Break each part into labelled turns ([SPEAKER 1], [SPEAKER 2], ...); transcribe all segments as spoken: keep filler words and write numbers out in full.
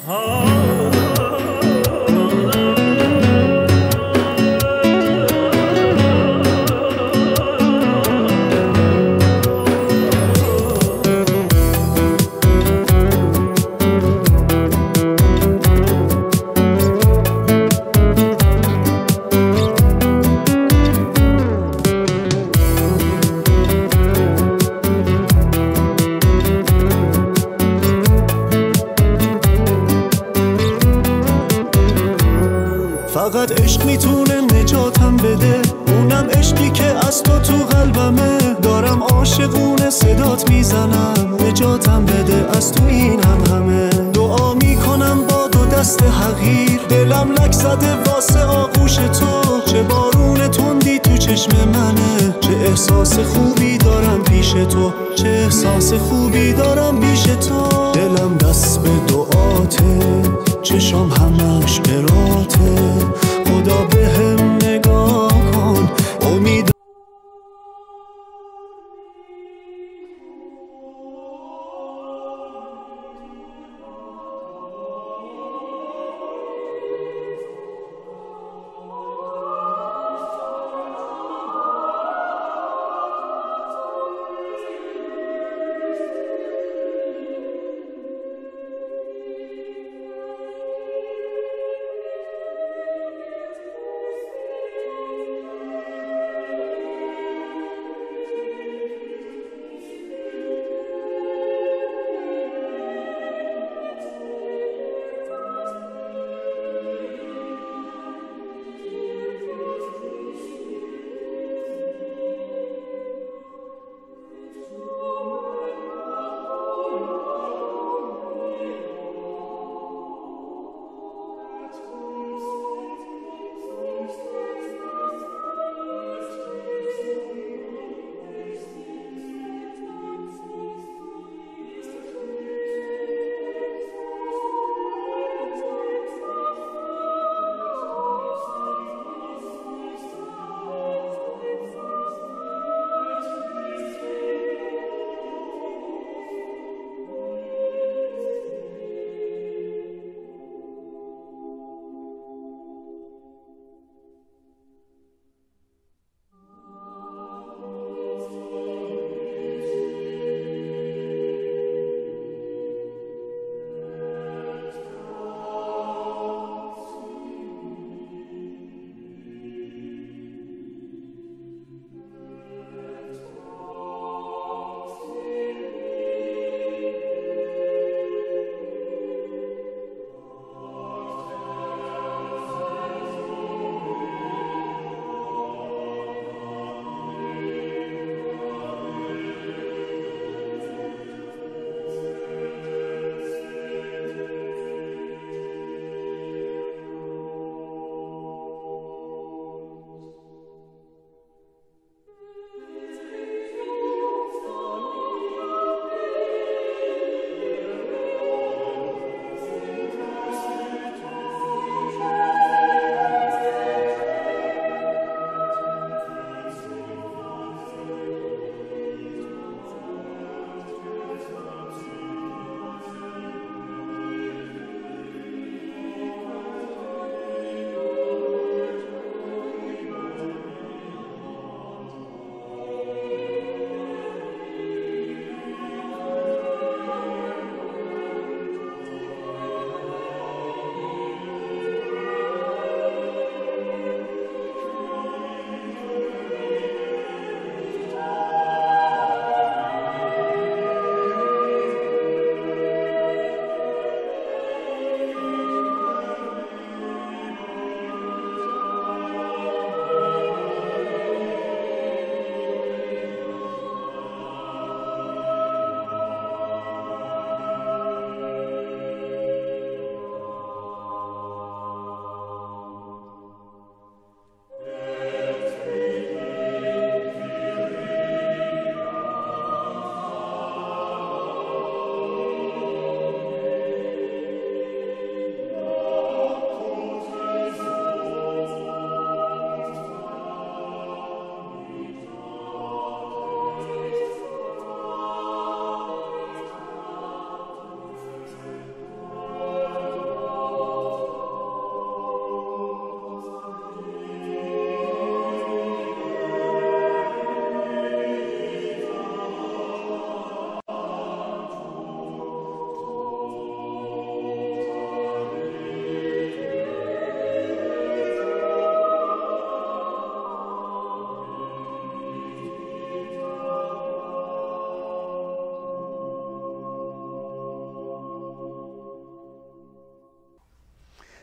[SPEAKER 1] فقط عشق میتونه نجاتم بده، اونم عشقی که از تو تو قلبمه. دارم عاشقونه صدات میزنم، نجاتم بده از تو این هم همه. دعا میکنم با دو دست حقیر، دلم لک زده واسه آغوش تو. چه بارون تندی تو چشم منه، چه احساس خوبی دارم پیش تو، چه احساس خوبی دارم پیش تو. دلم دست به دعاته، چشم همش براته. خدا به هم نگاه کن، امید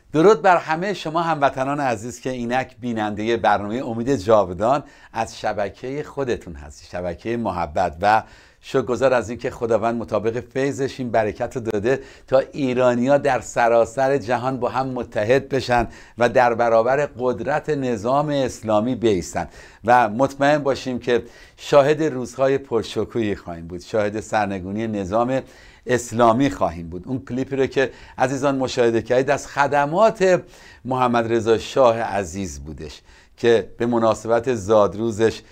[SPEAKER 2] درود بر همه شما هموطنان عزیز که اینک بیننده برنامه امید جاودان از شبکه خودتون هستی، شبکه محبت، و شکرگزار از اینکه خداوند مطابق فیضش این برکت رو داده تا ایرانی‌ها در سراسر جهان با هم متحد بشن و در برابر قدرت نظام اسلامی بایستن و مطمئن باشیم که شاهد روزهای پرشکوهی خواهیم بود، شاهد سرنگونی نظام اسلامی خواهیم بود. اون کلیپی رو که عزیزان مشاهده کردید از خدمات محمد رضا شاه عزیز بودش که به مناسبت زادروزش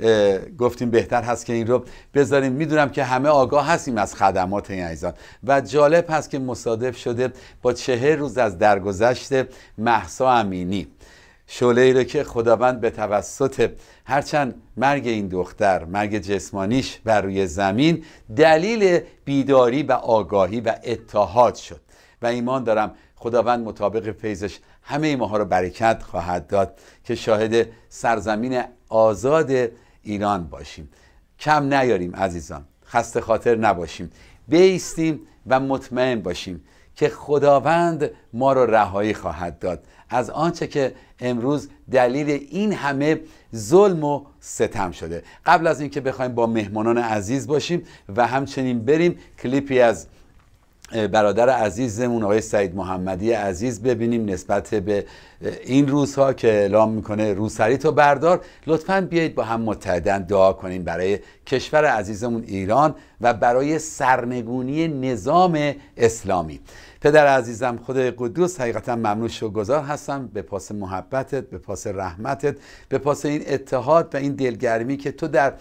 [SPEAKER 2] گفتیم بهتر هست که این رو بذاریم. میدونم که همه آگاه هستیم از خدمات این عزیزان و جالب هست که مصادف شده با چهل روز از درگذشت مهسا امینی، شعله‌ای رو که خداوند به توسط هرچند مرگ این دختر، مرگ جسمانیش بر روی زمین، دلیل بیداری و آگاهی و اتحاد شد و ایمان دارم خداوند مطابق فیضش همه ماها رو برکت خواهد داد که شاهد سرزمین آزاد ایران باشیم. کم نیاریم عزیزان، خسته خاطر نباشیم، بایستیم و مطمئن باشیم که خداوند ما رو رهایی خواهد داد از آنچه که امروز دلیل این همه ظلم و ستم شده. قبل از اینکه بخوایم با مهمانان عزیز باشیم و همچنین بریم کلیپی از برادر عزیزمون آقای سعید محمدی عزیز ببینیم نسبت به این روزها که اعلام میکنه روسری تو بردار، لطفاً بیایید با هم متحدن دعا کنیم برای کشور عزیزمون ایران و برای سرنگونی نظام اسلامی. پدر عزیزم خدای قدوس، حقیقتا ممنون شکرگزار هستم به پاس محبتت، به پاس رحمتت، به پاس این اتحاد و این دلگرمی که تو در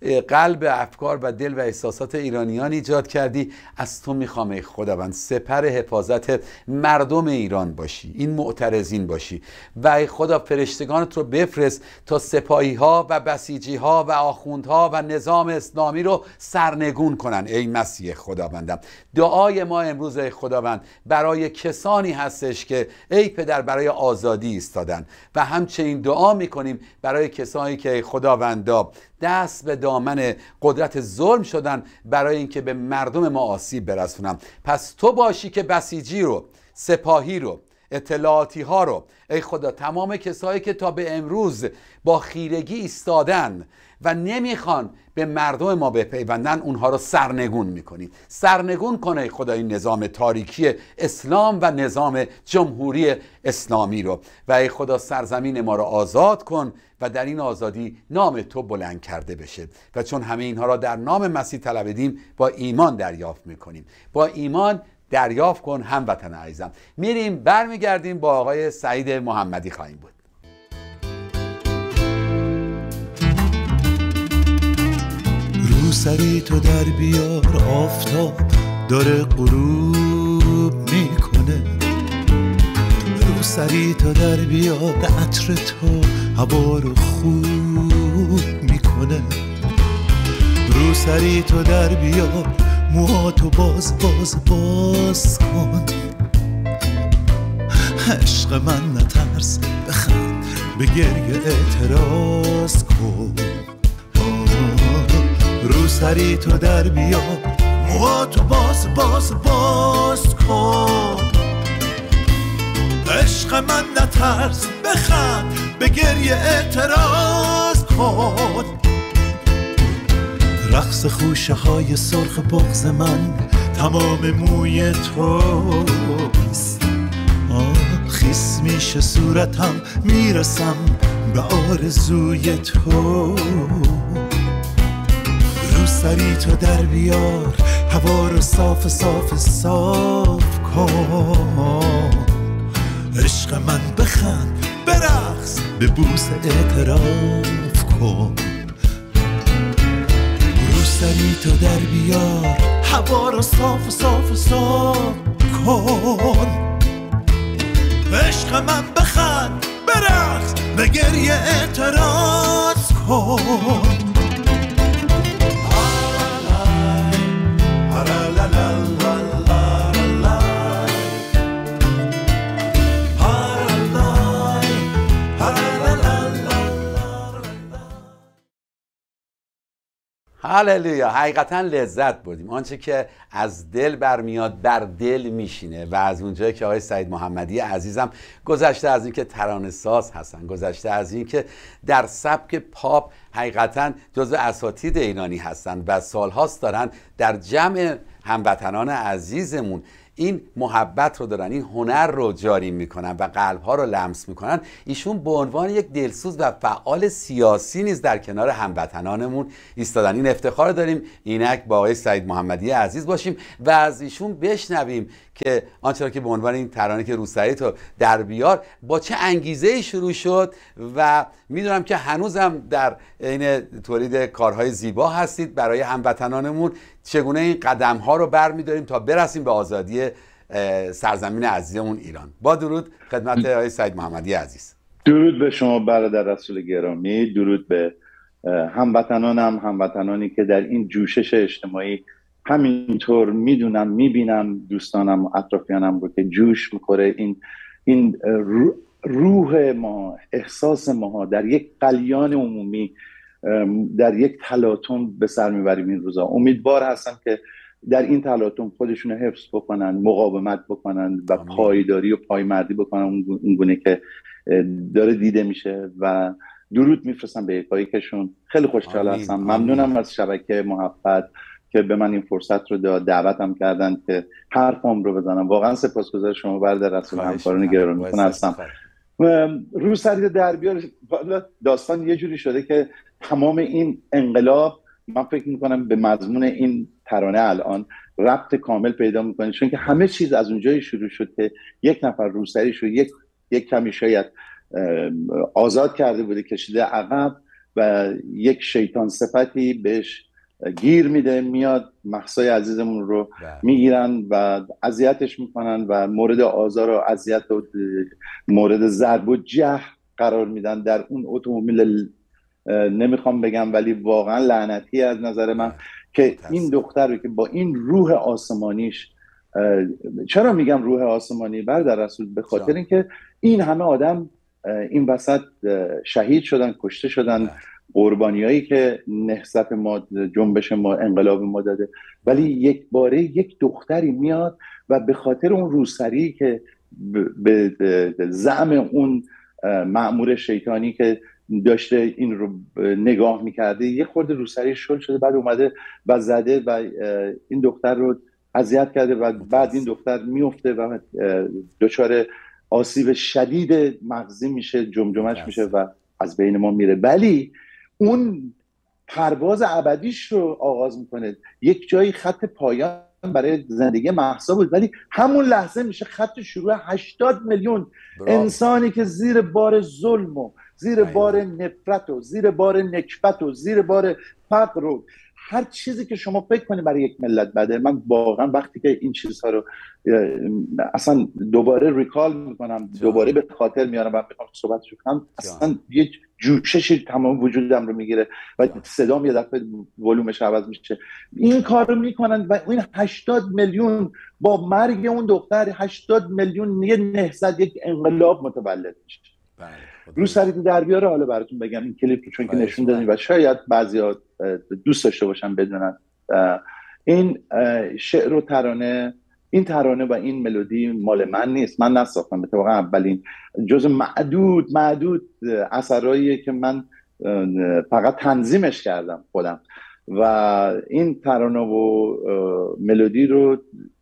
[SPEAKER 2] قلب افکار و دل و احساسات ایرانیان ایجاد کردی. از تو میخوام ای خداوند سپر حفاظت مردم ایران باشی، این معترضین باشی و ای خدا فرشتگانت رو بفرست تا سپاهی ها و بسیجی ها و آخوندها و نظام اسلامی رو سرنگون کنن. ای مسیح خداوندم، دعای ما امروز ای خداوند برای کسانی هستش که ای پدر برای آزادی ایستادن و همچنین دعا میکنیم برای کسانی که ای خداوندا دست به دامن قدرت ظلم شدن برای اینکه به مردم ما آسیب برسونن. پس تو باشی که بسیجی رو، سپاهی رو، اطلاعاتی ها رو، ای خدا تمام کسایی که تا به امروز با خیرگی ایستادن و نمیخوان به مردم ما بپیوندن، اونها رو سرنگون میکنی. سرنگون کنه ای خدا این نظام تاریکی اسلام و نظام جمهوری اسلامی رو و ای خدا سرزمین ما رو آزاد کن و در این آزادی نام تو بلند کرده بشه و چون همه اینها را در نام مسیح طلب دیم با ایمان دریافت میکنیم. با ایمان دریافت کن هموطن عزیزم. میریم برمیگردیم با آقای سعید محمدی خواهیم بود.
[SPEAKER 1] روسری تو در بیار، آفتاب داره غروب میکنه. روسری تو در بیار، عطر تو هوا رو خوب میکنه. روسری تو در بیار، موهاتو باز باز باز کن. عشق من نترس، بخند، به گریه اعتراض کن. روسری تو در بیار، موهاتو باز باز باز کن. عشق من نترس، بخند، به گریه اعتراض کن. رقص خوشه های سرخ بغض من تمام موی توست. خیس میشه صورتم، میرسم به آرزوی تو. روسری تو در بیار، هوا رو صاف صاف صاف کن. عشق من بخند، برقص، به بوس اعتراف کن. روسری تو در بیار، هوا رو صاف صاف صاف کن. عشق من بخند، برقص، به گریه اعتراض کن.
[SPEAKER 2] هللویا. حقیقتا لذت بردیم. آنچه که از دل برمیاد بر دل میشینه و از اونجایی که آقای سعید محمدی عزیزم گذشته از اینکه ترانه ساز هستن، گذشته از اینکه در سبک پاپ حقیقتا جزو اساتید ایرانی هستن و سالهاست دارن در جمع هموطنان عزیزمون این محبت رو دارن، این هنر رو جاری میکنن و قلبها رو لمس میکنن. ایشون به عنوان یک دلسوز و فعال سیاسی نیز در کنار هموطنانمون ایستادن. این افتخار داریم اینک با آقای سعید محمدی عزیز باشیم و از ایشون بشنویم که آنچه که به عنوان این ترانه که روسری تو در بیار با چه انگیزه‌ای شروع شد و میدونم که هنوزم در این تولید کارهای زیبا هستید برای هموطنانمون. چگونه این قدم ها رو برمی‌داریم تا برسیم به آزادی سرزمین عزیزمون ایران. با درود خدمت آقای سعید محمدی عزیز.
[SPEAKER 3] درود به شما برادر رسول گرامی، درود به هموطنانم، هموطنانی که در این جوشش اجتماعی همینطور میدونم، میبینم دوستانم و اطرافیانم رو که جوش میخوره. این این روح ما، احساس ما در یک قلیان عمومی، در یک تلاطم به سر میبریم این روزا. امیدوار هستم که در این تلاطم خودشون حفظ بکنن، مقاومت بکنن و پایداری و پایمردی بکنن اونگونه که داره دیده میشه و درود میفرستم به یکایکشون. خیلی خوشحال هستم، ممنونم از شبکه محبت که به من این فرصت رو دعوتم کردن که حرفم رو بزنم. واقعا سپاسگزار شما برادر رسول، همکاران گرامی هستم. روسری در بیار داستان یه جوری شده که تمام این انقلاب من فکر میکنم به مضمون این ترانه الان ربط کامل پیدا میکنه، چون که همه چیز از اونجایی شروع شد که یک نفر روسری شد، یک یک کمی شاید آزاد کرده بوده، کشیده عقب و یک شیطان صفتی بهش گیر میده، میاد مهسای عزیزمون رو میگیرن و اذیتش میکنن و مورد آزار و اذیت و مورد ضرب و جرح قرار میدن در اون اتومبیل. نمیخوام بگم ولی واقعا لعنتی از نظر من که این دختر رو که با این روح آسمانیش، چرا میگم روح آسمانی برادر رسول؟ به خاطر اینکه این همه آدم این وسط شهید شدن، کشته شدن، قربانیایی که نهضت ما، جنبش ما، انقلاب ما داده، ولی یک باره یک دختری میاد و به خاطر اون روسری که به زعم اون مأمور شیطانی که داشته این رو نگاه میکرده یه خورده روسری شل شده، بعد اومده و زده و این دختر رو اذیت کرده و بعد این دختر میفته و دچار آسیب شدید مغزی میشه، جمجمش میشه و از بین ما میره. ولی اون پرواز ابدیش رو آغاز میکنه. یک جایی خط پایان برای زندگی مهسا بود، ولی همون لحظه میشه خط شروع هشتاد میلیون انسانی که زیر بار ظلم و زیر بار نفرت و زیر بار نکبت و زیر بار فقر و هر چیزی که شما فکر کنید برای یک ملت بده. من واقعا وقتی که این چیزها رو اصلا دوباره ریکال میکنم، دوباره به خاطر میارم و میخوام صحبتشو کنم، اصلا یه جوششی تمام وجودم رو میگیره و صدام یه دفعه ولومش عوض میشه. این کار رو میکنن و این هشتاد میلیون با مرگ اون دختر، هشتاد میلیون یه نهضت، یک انقلاب متولد میشه. رو سریعی در بیاره. حالا براتون بگم این کلیپ چون که نشون دادیم و شاید بعضیا دوست داشته باشن بدونن، این شعر و ترانه، این ترانه و این ملودی مال من نیست، من نساختم. به طبق اولین جز معدود معدود اثراییه که من فقط تنظیمش کردم خودم و این ترانه و ملودی رو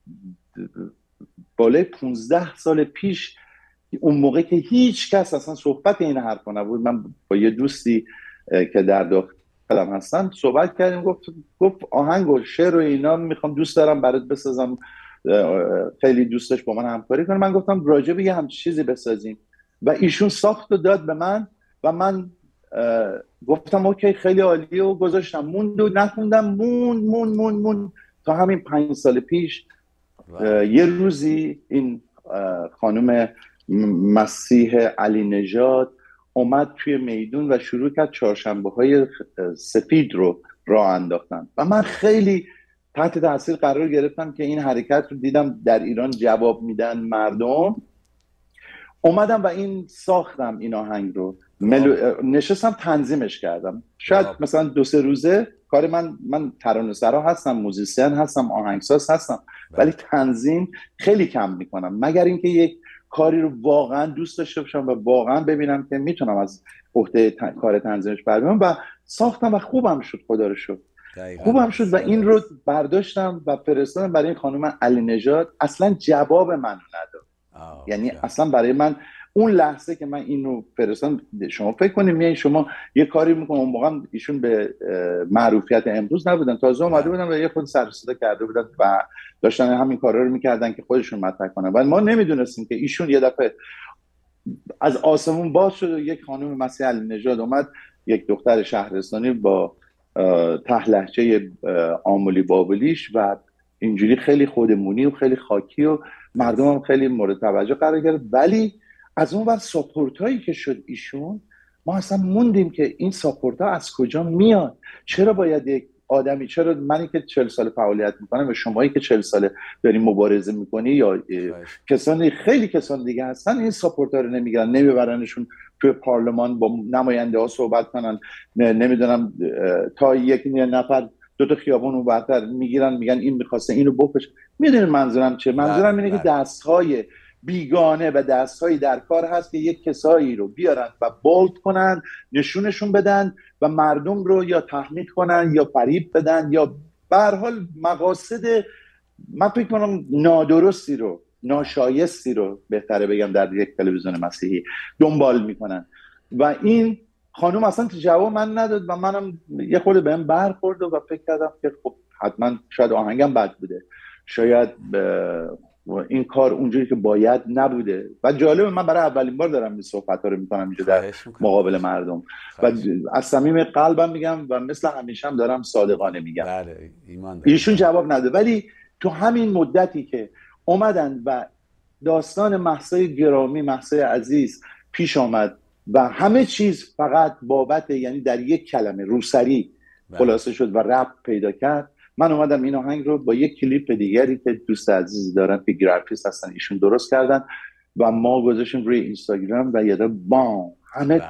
[SPEAKER 3] بالای پونزده سال پیش، اون موقع که هیچ کس اصلا صحبت این حرفا نبود، من با یه دوستی که در داخلم هستن صحبت کردیم، گفت گفت آهنگ و شعر و اینا میخوام دوست دارم برات بسازم، خیلی دوست داشت با من همکاری کنه. من گفتم راجع به یه همچین چیزی بسازیم و ایشون ساخت و داد به من و من گفتم اوکی خیلی عالیه و گذاشتم. موند و نخوندم، موند موند موند موند تا همین پنج سال پیش یه روزی این خانم مسیح علی نژاد اومد توی میدون و شروع کرد چهارشنبه های سفید رو راه انداختن و من خیلی تحت تاثیر قرار گرفتم که این حرکت رو دیدم در ایران جواب میدن مردم. اومدم و این ساختم این آهنگ رو، ملو... نشستم تنظیمش کردم. شاید
[SPEAKER 2] آه.
[SPEAKER 3] مثلا دو سه روزه کار من من ترانه‌سرا هستم، موزیسین هستم، آهنگساز هستم، ولی تنظیم خیلی کم میکنم، مگر اینکه یک کاری رو واقعا دوست داشته باشم و واقعا ببینم که میتونم از عهده تن... کار تنظیمش بر بیام. و ساختم و خوبم شد، خدا رو شکر خوبم شد. و این رو برداشتم و فرستادم برای این خانم علی نژاد. اصلا جواب منو نداد. یعنی
[SPEAKER 2] جا.
[SPEAKER 3] اصلا برای من اون لحظه که من اینو فرستادم، شما فکر کنید میایین شما یه کاری میکنم، اون موقع ایشون به معروفیت امروز نبودن، تازه اومده بودن و یه خود سر و صدا کرده بودن و داشتن همین کارا رو میکردن که خودشون مطرح کنن. ولی ما نمیدونستیم که ایشون یه دفعه از آسمون باز شد و یک خانم مسیح علی نژاد اومد، یک دختر شهرستانی با ته لهجه آمولی بابلیش و اینجوری خیلی خودمونی و خیلی خاکی و مردم هم خیلی مورد توجه قرار گرفت. ولی از اون ور ساپورت هایی که شد ایشون، ما اصلا موندیم که این ساپورت ها از کجا میاد. چرا باید یک آدمی، چرا منی که چهل سال فعالیت میکنم و شمایی که چهل ساله داریم مبارزه میکنی یا کسانی خیلی کسان دیگه هستن، این ساپورت ها رو نمیگیرن، نمیبرنشون توی پارلمان با نماینده ها صحبت کنن، نمیدونم تا یک نفر دو تا خیابون اون برتر میگیرن میگن این میخواسته اینو بکشه. میدونید منظورم چه؟ منظورم اینه که دستهای بیگانه و دستهایی در کار هست که یک کسایی رو بیارن و بولد کنن، نشونشون بدن و مردم رو یا تحمیل کنن یا فریب بدن یا به هر حال مقاصد من فکر کنم نادرستی رو، ناشایستی رو بهتره بگم در یک تلویزیون مسیحی دنبال میکنن. و این خانم اصلا جواب من نداد و منم یه خورده بهم برخورد و فکر کردم که خب حتما شاید آهنگم بد بوده، شاید این کار اونجوری که باید نبوده. و جالبه من برای اولین بار دارم این صحبت‌ها رو میکنم اینجا در مقابل مردم و از صمیم قلبم میگم و مثل همیشه هم دارم صادقانه میگم.
[SPEAKER 2] بله ایمان
[SPEAKER 3] ایشون جواب نداد. ولی تو همین مدتی که اومدن و داستان مهسا گرامی، مهسا عزیز پیش آمد و همه چیز فقط بابت، یعنی در یک کلمه روسری خلاصه شد و رپ پیدا کرد، من اومدم این آهنگ رو با یک کلیپ دیگری که دوست عزیزی دارن که گرافیست هستن ایشون درست کردن و ما گذاشتیم روی اینستاگرام و یه دفعه بام همه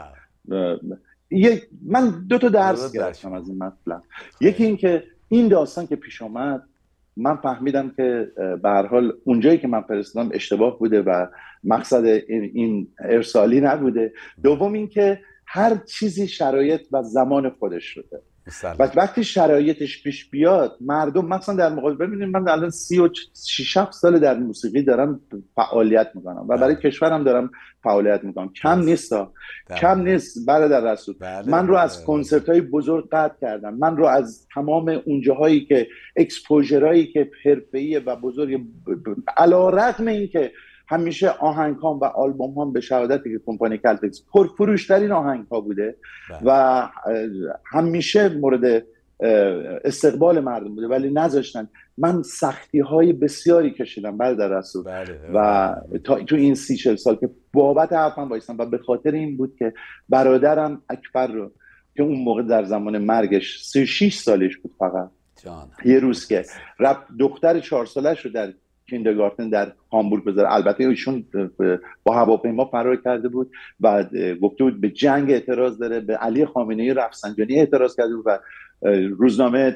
[SPEAKER 3] یک من دو تا درس گرفتم از این مطلب. یکی این که این داستان که پیش اومد من فهمیدم که به هر حال اونجایی که من فرستادم اشتباه بوده و مقصد این, این ارسالی نبوده. دوم این که هر چیزی شرایط و زمان خودش شده و وقتی شرایطش پیش بیاد مردم، مثلا در مقابل ببینید من الان سی و شش سال در موسیقی دارم فعالیت میکنم و برای کشورم دارم فعالیت میکنم، کم نیست ها. کم نیست برادر رسول. من رو از کنسرت های بزرگ قطع کردم، من رو از تمام اونجاهایی که اکسپوژرایی که حرفه‌ای و بزرگ علی‌رغم این که همیشه آهنگ هام و آلبوم هام به شهادتی که کمپانی کلتکس پرفروشترین آهنگ ها بوده و همیشه مورد استقبال مردم بوده، ولی نذاشتن. من سختی های بسیاری کشیدم برادر رسول و تا تو این سی چل سال که بابت حرفم بایستم و به خاطر این بود که برادرم اکبر رو که اون موقع در زمان مرگش سی و شش سالش بود فقط جان. یه روز که رفت دختر چهار سالش رو در کیندرگارتن در هامبورگ بذاره، البته ایشون با هواپیما فرار کرده بود و گفته بود به جنگ اعتراض داره، به علی خامنه‌ای رفسنجانی اعتراض کرده بود و روزنامه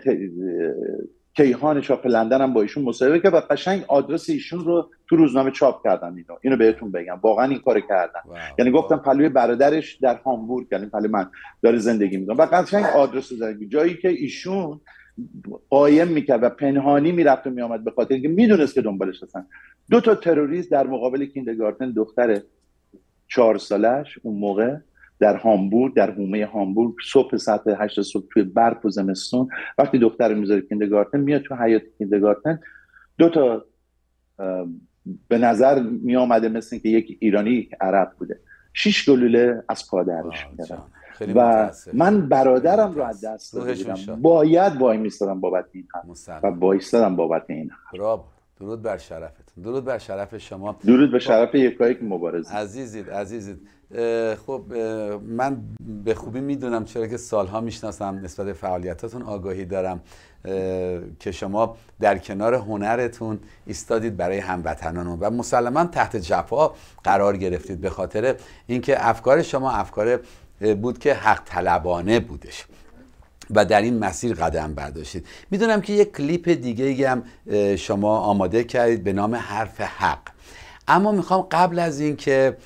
[SPEAKER 3] کیهان چاپ لندن هم با ایشون مصاحبه کرد و قشنگ آدرس ایشون رو تو روزنامه چاپ کردن. اینو اینو بهتون بگم واقعا این کارو کردن. یعنی گفتم پلوی برادرش در هامبورگ، یعنی پلوی من داره زندگی میکنه و قشنگ آدرس زندگی جایی که ایشون قایم میکرد و پنهانی میرفت و میامد به خاطر اینکه میدونست که دنبالش هستن. دو تا تروریست در مقابل کیندرگارتن دختر چهار سالش اون موقع در هامبورگ، در حومه هامبورگ، صبح ساعت هشت صبح توی برف و زمستون وقتی دختر رو میذاره کیندرگارتن، میاد تو حیاط کیندرگارتن، دو تا به نظر میامده مثل که یک ایرانی عرب بوده، شش گلوله از پادرش می‌کردن و من برادرم رو از دست دادم. باید وای میستادم بابت این حرف و وایستادم بابت این حرف.
[SPEAKER 2] برافو درود بر شرفتون، درود بر شرف شما،
[SPEAKER 3] درود به شرف یکایک مبارز.
[SPEAKER 2] عزیزید عزیزید. خب من به خوبی میدونم، چرا که سالها میشناسم، نسبت به فعالیتاتون آگاهی دارم که شما در کنار هنرتون ایستادید برای هموطنانون و مسلما تحت جفا قرار گرفتید، به خاطر اینکه افکار شما افکار بود که حق طلبانه بودش و در این مسیر قدم برداشتید. میدونم که یک کلیپ دیگه هم شما آماده کردید به نام حرف حق، اما میخوام قبل از این که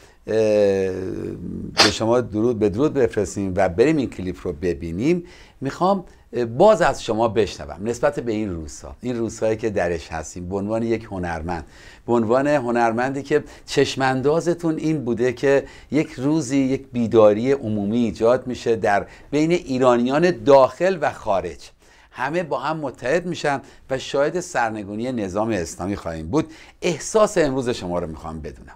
[SPEAKER 2] به شما درود به درود بفرستیم و بریم این کلیپ رو ببینیم، میخوام باز از شما بشنوم نسبت به این روزها، این روزهایی که درش هستیم، به عنوان یک هنرمند، به عنوان هنرمندی که چشماندازتون این بوده که یک روزی یک بیداری عمومی ایجاد میشه در بین ایرانیان داخل و خارج، همه با هم متحد میشن و شاهد سرنگونی نظام اسلامی خواهیم بود. احساس امروز شما رو میخوام بدونم.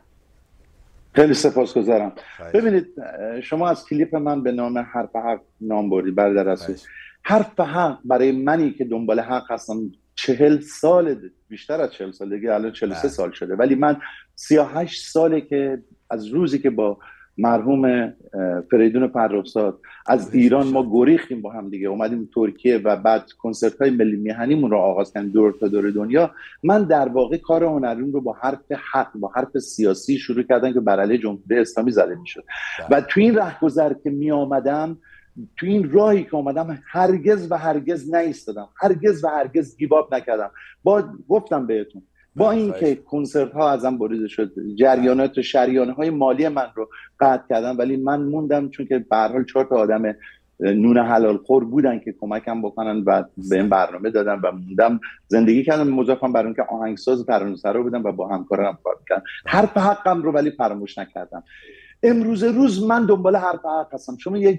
[SPEAKER 3] خیلی سپاسگزارم. ببینید، شما از کلیپ من به نام حرف حق نام بردید برادر رسول. حرف حق برای منی که دنبال حق هستم چهل سال، بیشتر از چهل سال دیگه، الان چهل و سه سال شده، ولی من سی و هشت ساله که از روزی که با مرحوم فریدون فرخزاد از ایران ما گریختیم، با هم دیگه اومدیم ترکیه و بعد کنسرت های ملی میهنیمون رو آغاز کردیم دور تا دور دنیا، من در واقع کار هنریم رو با حرف حق، با حرف سیاسی شروع کردم که بر علیه جمهوری اسلامی زده میشد و تو این رهگذر که می آمدم، تو این راهی که اومدم، هرگز و هرگز نایستادم، هرگز و هرگز گیباب نکردم. با گفتم بهتون، با اینکه کنسرت ها ازم بریده شد، جریانات و شریانه های مالی من رو قطع کردم، ولی من موندم، چون که به هر حال چهار تا آدم نون حلال خور بودن که کمکم بکنن و به این برنامه دادن و موندم، زندگی کردم. مضافم بر اون که آهنگساز ترانه‌سرا بودم و با همکارانم کار کردم. حرف حقم رو ولی فراموش نکردم. امروز روز من دنبال حرف حق هستم. شما یک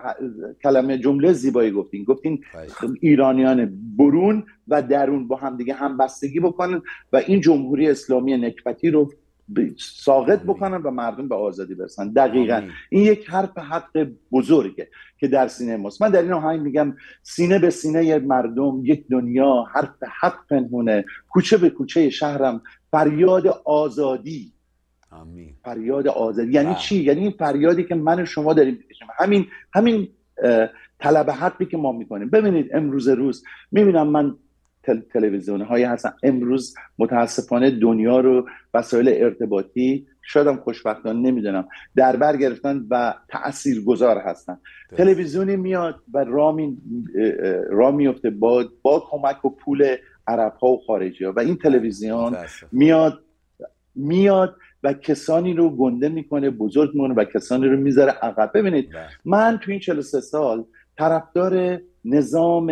[SPEAKER 3] کلمه جمله زیبایی گفتین، گفتین ایرانیان برون و درون با هم دیگه همبستگی بکنن و این جمهوری اسلامی نکبتی رو ساقط بکنن و مردم به آزادی برسن. دقیقاً آمین. این یک حرف حق بزرگه که در سینه ماست. من در این آهنگ میگم سینه به سینه مردم یک دنیا، حرف حق پنهونه، کوچه به کوچه شهرم فریاد آزادی.
[SPEAKER 2] آمین.
[SPEAKER 3] فریاد آزادی یعنی چی؟ یعنی این فریادی که من و شما داریم میکشیم، همین همین طلب حقی که ما میکنیم. ببینید امروز روز میبینم من تل، تلویزیون هایی هستن، امروز متاسفانه دنیا رو وسایل ارتباطی، شایدم خوشبختانه نمیدونم، در بر گرفتن و تاثیرگذار هستن. تلویزیونی میاد و رامی را میفته با با کمک و پول عرب ها و خارجی ها و این تلویزیون میاد میاد و کسانی رو گنده میکنه، بزرگ میکنه و کسانی رو میذاره عقب. ببینید من تو این چهل و سه سال طرفدار نظام،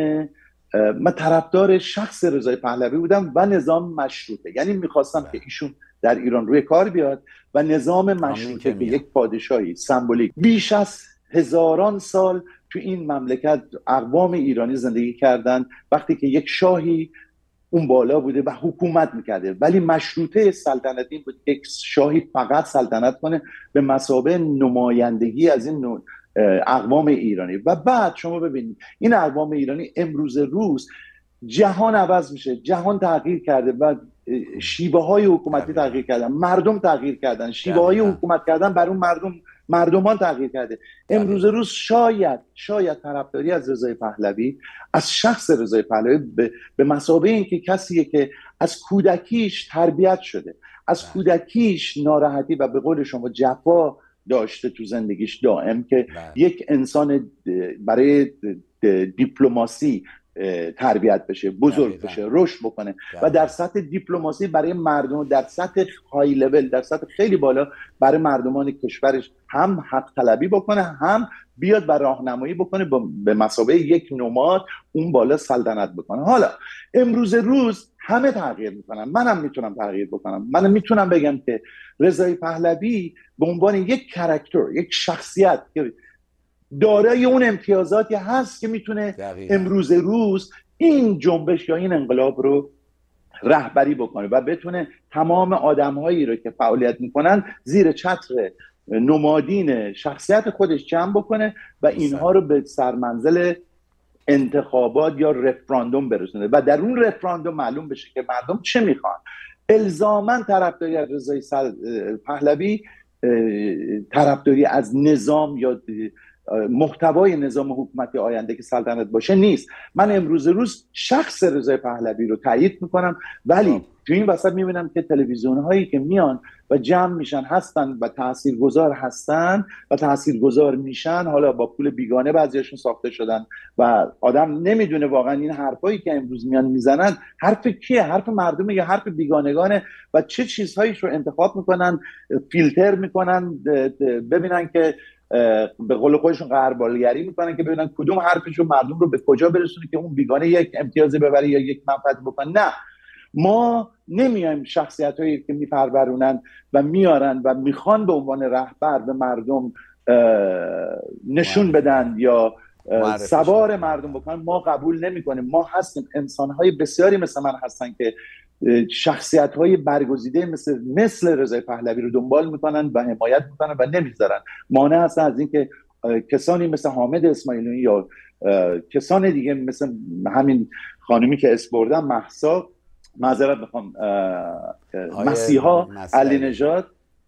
[SPEAKER 3] من طرفدار شخص رضای پهلوی بودم و نظام مشروطه، یعنی میخواستم که ایشون در ایران روی کار بیاد و نظام مشروطه که یک پادشاهی سمبولیک بیش از هزاران سال تو این مملکت اقوام ایرانی زندگی کردن، وقتی که یک شاهی اون بالا بوده و حکومت میکرده، ولی مشروطه سلطنتی این بود که یک شاهی فقط سلطنت کنه به مثابه نمایندگی از این اقوام ایرانی. و بعد شما ببینید این اقوام ایرانی امروز روز جهان عوض میشه، جهان تغییر کرده و شیوه های حکومتی تغییر کردن، مردم تغییر کردن، شیوه های حکومت کردن بر اون مردم مردمان تغییر کرده. امروز روز شاید شاید طرفداری از رضای پهلوی، از شخص رضای پهلوی به, به مثابه این که کسیه که از کودکیش تربیت شده، از کودکیش ناراحتی و به قول شما جفا داشته تو زندگیش دائم، که یک انسان برای دیپلماسی تربیت بشه، بزرگ بشه، رشد بکنه و در سطح دیپلماسی برای مردم، در سطح های لول، در سطح خیلی بالا برای مردمان کشورش هم حق طلبی بکنه، هم بیاد و راهنمایی بکنه به مثابه یک نماد اون بالا سلطنت بکنه. حالا امروز روز همه تغییر میکنن، منم میتونم تغییر بکنم. منم میتونم بگم که رضای پهلوی به عنوان یک کاراکتر، یک شخصیت که دارای اون امتیازاتی هست که میتونه امروز روز این جنبش یا این انقلاب رو رهبری بکنه و بتونه تمام آدم‌هایی رو که فعالیت میکنن زیر چتر نمادین شخصیت خودش جمع بکنه و اینها رو به سرمنزل انتخابات یا رفراندوم برسونه و در اون رفراندوم معلوم بشه که مردم چه میخوان. الزاماً طرفداری از رضای پهلوی طرفداری از نظام یا محتوای نظام حکومتی آینده که سلطنت باشه نیست. من امروز روز شخص رضای پهلوی رو تایید میکنم، ولی تو این وسط میبینم که تلویزیون هایی که میان و جمع میشن هستن و تاثیرگذار هستن و تاثیرگذار میشن، حالا با پول بیگانه بعضیاشون ساخته شدن و آدم نمیدونه واقعا این حرفایی که امروز میان میزنن حرف کیه، حرف مردمه یا حرف بیگانگانه و چه چیزهایش رو انتخاب میکنن، فیلتر میکنن ببینن که به قول خودشون قهربالگری میکنن که ببینن کدوم حرفشون مردم رو به کجا برسونه که اون بیگانه یک امتیازی ببره یا یک منفعت بکنه. نه، ما نمیایم شخصیت هایی که میپرورونن و میارن و میخوان به عنوان رهبر به مردم نشون بدن یا سوار مردم بکنن، ما قبول نمیکنیم. ما هستیم انسانهای بسیاری مثل من هستن که شخصیت های برگزیده مثل مثل رضای پهلوی رو دنبال میکنن و حمایت میکنن و نمیذارن. مانع هستن از اینکه کسانی مثل حامد اسماعیلیونی یا کسان دیگه مثل همین خانومی که اسم بردم، مهسا، معذرت میخوام، مسیحا علی نژاد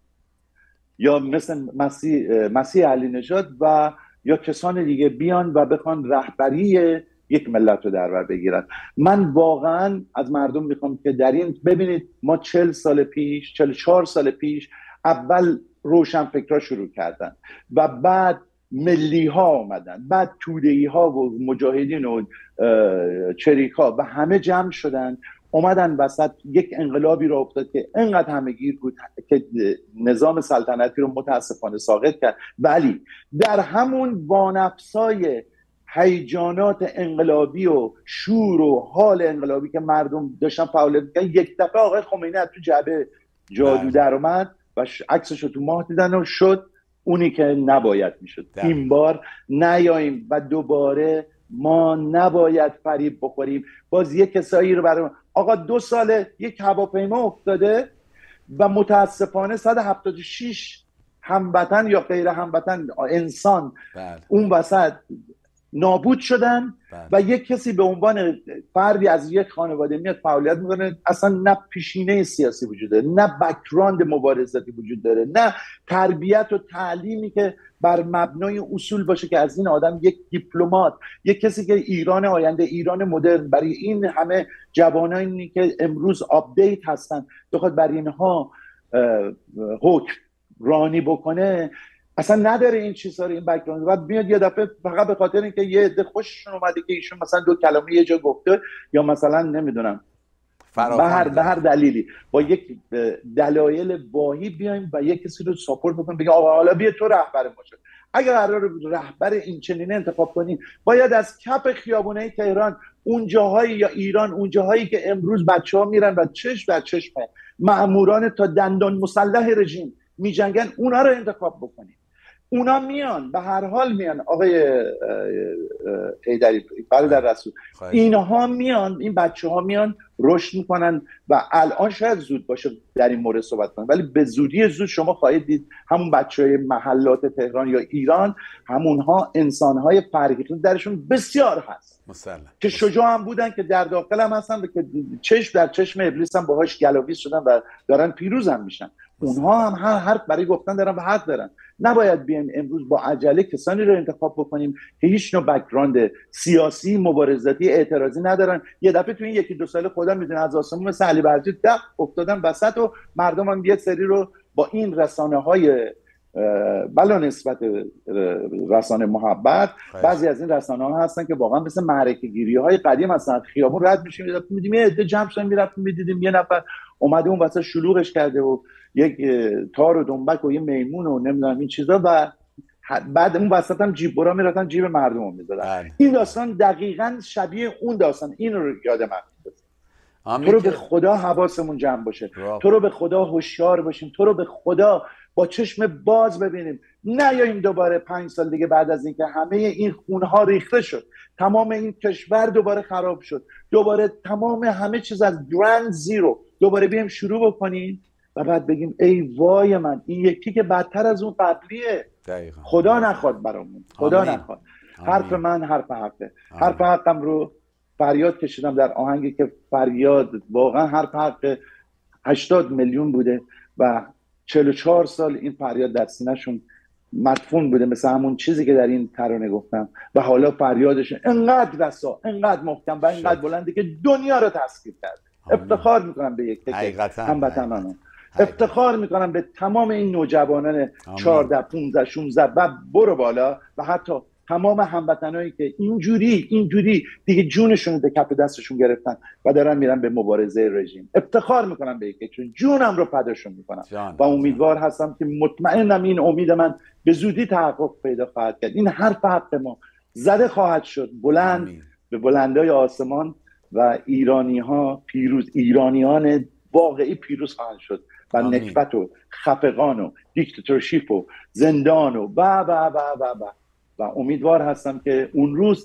[SPEAKER 3] یا مثل مسیح مسیح علی نژاد و یا کسان دیگه بیان و بخوان رهبری یک ملت رو در بر بگیرن. من واقعا از مردم میخوام که در این ببینید، ما چهل سال پیش چهل و چهار سال پیش اول روشنفکرها شروع کردن و بعد ملی ها آمدن، بعد توده‌ای ها و مجاهدین و چریک ها و همه جمع شدن اومدن وسط، یک انقلابی رو افتاد که انقدر همه‌گیر بود که نظام سلطنتی رو متاسفانه ساقط کرد. ولی در همون وانفسای هیجانات انقلابی و شور و حال انقلابی که مردم داشتن فعالیت می‌کردن، یک دفعه آقای خمینی از تو جعبه جادو در اومد و عکسش رو تو ماه دیدن و شد اونی که نباید میشد. این بار نیاییم و دوباره ما نباید فریب بخوریم. باز یک کسایی رو برای آقا دو ساله یک هواپیما افتاده و متاسفانه صد و هفتاد و شش هموطن یا غیر هموطن انسان بله. اون وسط نابود شدن بله. و یک کسی به عنوان فردی از یک خانواده میاد فعالیت میکنه، اصلا نه پیشینه سیاسی وجود داره، نه بک‌گراند مبارزاتی وجود داره، نه تربیت و تعلیمی که بر مبنای اصول باشه که از این آدم یک دیپلمات، یک کسی که ایران آینده، ایران مدرن، برای این همه جوانانی که امروز آپدیت هستن بخواد برای اینها حکم رانی بکنه، اصلا نداره این چیزا رو، این بک‌گراند. بعد میاد یه دفعه فقط به خاطر اینکه یه عده خوششون اومده که ایشون مثلا دو کلمه یه جا گفته یا مثلا نمیدونم به هر به هر دلیلی با یک دلایل واهی بیایم و یک کسی رو ساپورت بکنیم بگیم آقا حالا بیا تو رهبر ما شو. اگر قرار رهبر این چنینه انتخاب کنیم، باید از کف خیابونای تهران، اون جاهایی یا ایران، اون جاهایی که امروز بچه‌ها میرن و چشم در چشم مأموران تا دندان مسلح رژیم میجنگن، اونا رو انتخاب بکنیم. اونا میان، به هر حال میان آقای حیدری برادر رسول، اینها میان، این بچه ها میان رشد میکنن و الان شاید زود باشه در این مورد صحبت کنم، ولی به زودی زود شما خواهید دید همون بچه های محلات تهران یا ایران، همونها انسانهای فرهیخته درشون بسیار هست مسلم. که شجاع هم بودن، که در داخل هم هستن، که چشم در چشم ابلیس هم باهاش گلاویز شدن و دارن پیروز هم میشن. اونها هم هر حرف برای گفتن دارن و حق دارن. نباید بیایم امروز با عجله کسانی رو انتخاب بکنیم که هیچ نوع بک‌گراند سیاسی، مبارزاتی، اعتراضی ندارن. یه دفعه تو این یکی دو سال خودم میدونم از آسمون مثل علی برجی دق افتادن وسط و مردم هم یه سری رو با این رسانه‌های بلا نسبت رسانه محبت، بعضی از این رسانه ها هستن که واقعا مثل معرکه گیری های قدیم هستن. خیابون رد میشیم میدیم یه عده جمع شدن میرفتیم میدیدیم یه نفر اومده اون واسه شلوغش کرده و یک تار و دنبک و یه میمون و نمیدونم این چیزا و بعد اون وسط هم جیب برا میرفتن جیب مردم رو میزدن. این داستان دقیقاً شبیه اون داستان. این رو یاد من میاد. تو رو به خدا حواسمون جمع باشه، تو رو به خدا هوشیار باشیم، تو رو به خدا با چشم باز ببینیم. نیاییم دوباره پنج سال دیگه بعد از اینکه همه این خونها ریخته شد، تمام این کشور دوباره خراب شد، دوباره تمام همه چیز از گراند زیرو دوباره بیایم شروع بکنیم و بعد بگیم ای وای من، این یکی که بدتر از اون قبلیه. دقیقا. خدا نخواد برامون، خدا آمین. نخواد. حرف من حرف حقه. حرف حقم رو فریاد کشیدم در آهنگی که فریاد واقعا حرف حق هشتاد میلیون بوده و چهل و چهار سال این فریاد در سینه‌شون مدفون بوده، مثل همون چیزی که در این ترانه گفتم، و حالا فریادشون انقدر رسا، انقدر محکم و انقدر بلنده که دنیا رو تسخیر کرد. افتخار میکنم به یک تک هموطنانم، افتخار میکنم به تمام این نوجوانان چهارده پانزده شانزده و برو بالا و حتی تمام هموطنایی که اینجوری اینجوری دیگه جونشون رو به کف دستشون گرفتن و دارن میرن به مبارزه رژیم. افتخار میکنم به یک چون جونم رو فداشون میکنم و امیدوار هستم که مطمئنم این امید من به زودی تحقق پیدا خواهد کرد. این حرف حق ما زده خواهد شد بلند آمین. به بلندای آسمان و ایرانی ها پیروز، ایرانیان واقعی پیروز خواهند شد و نکبت و خفقان و دیکتاتورشیپ و زندان و با با با با با و امیدوار هستم که اون روز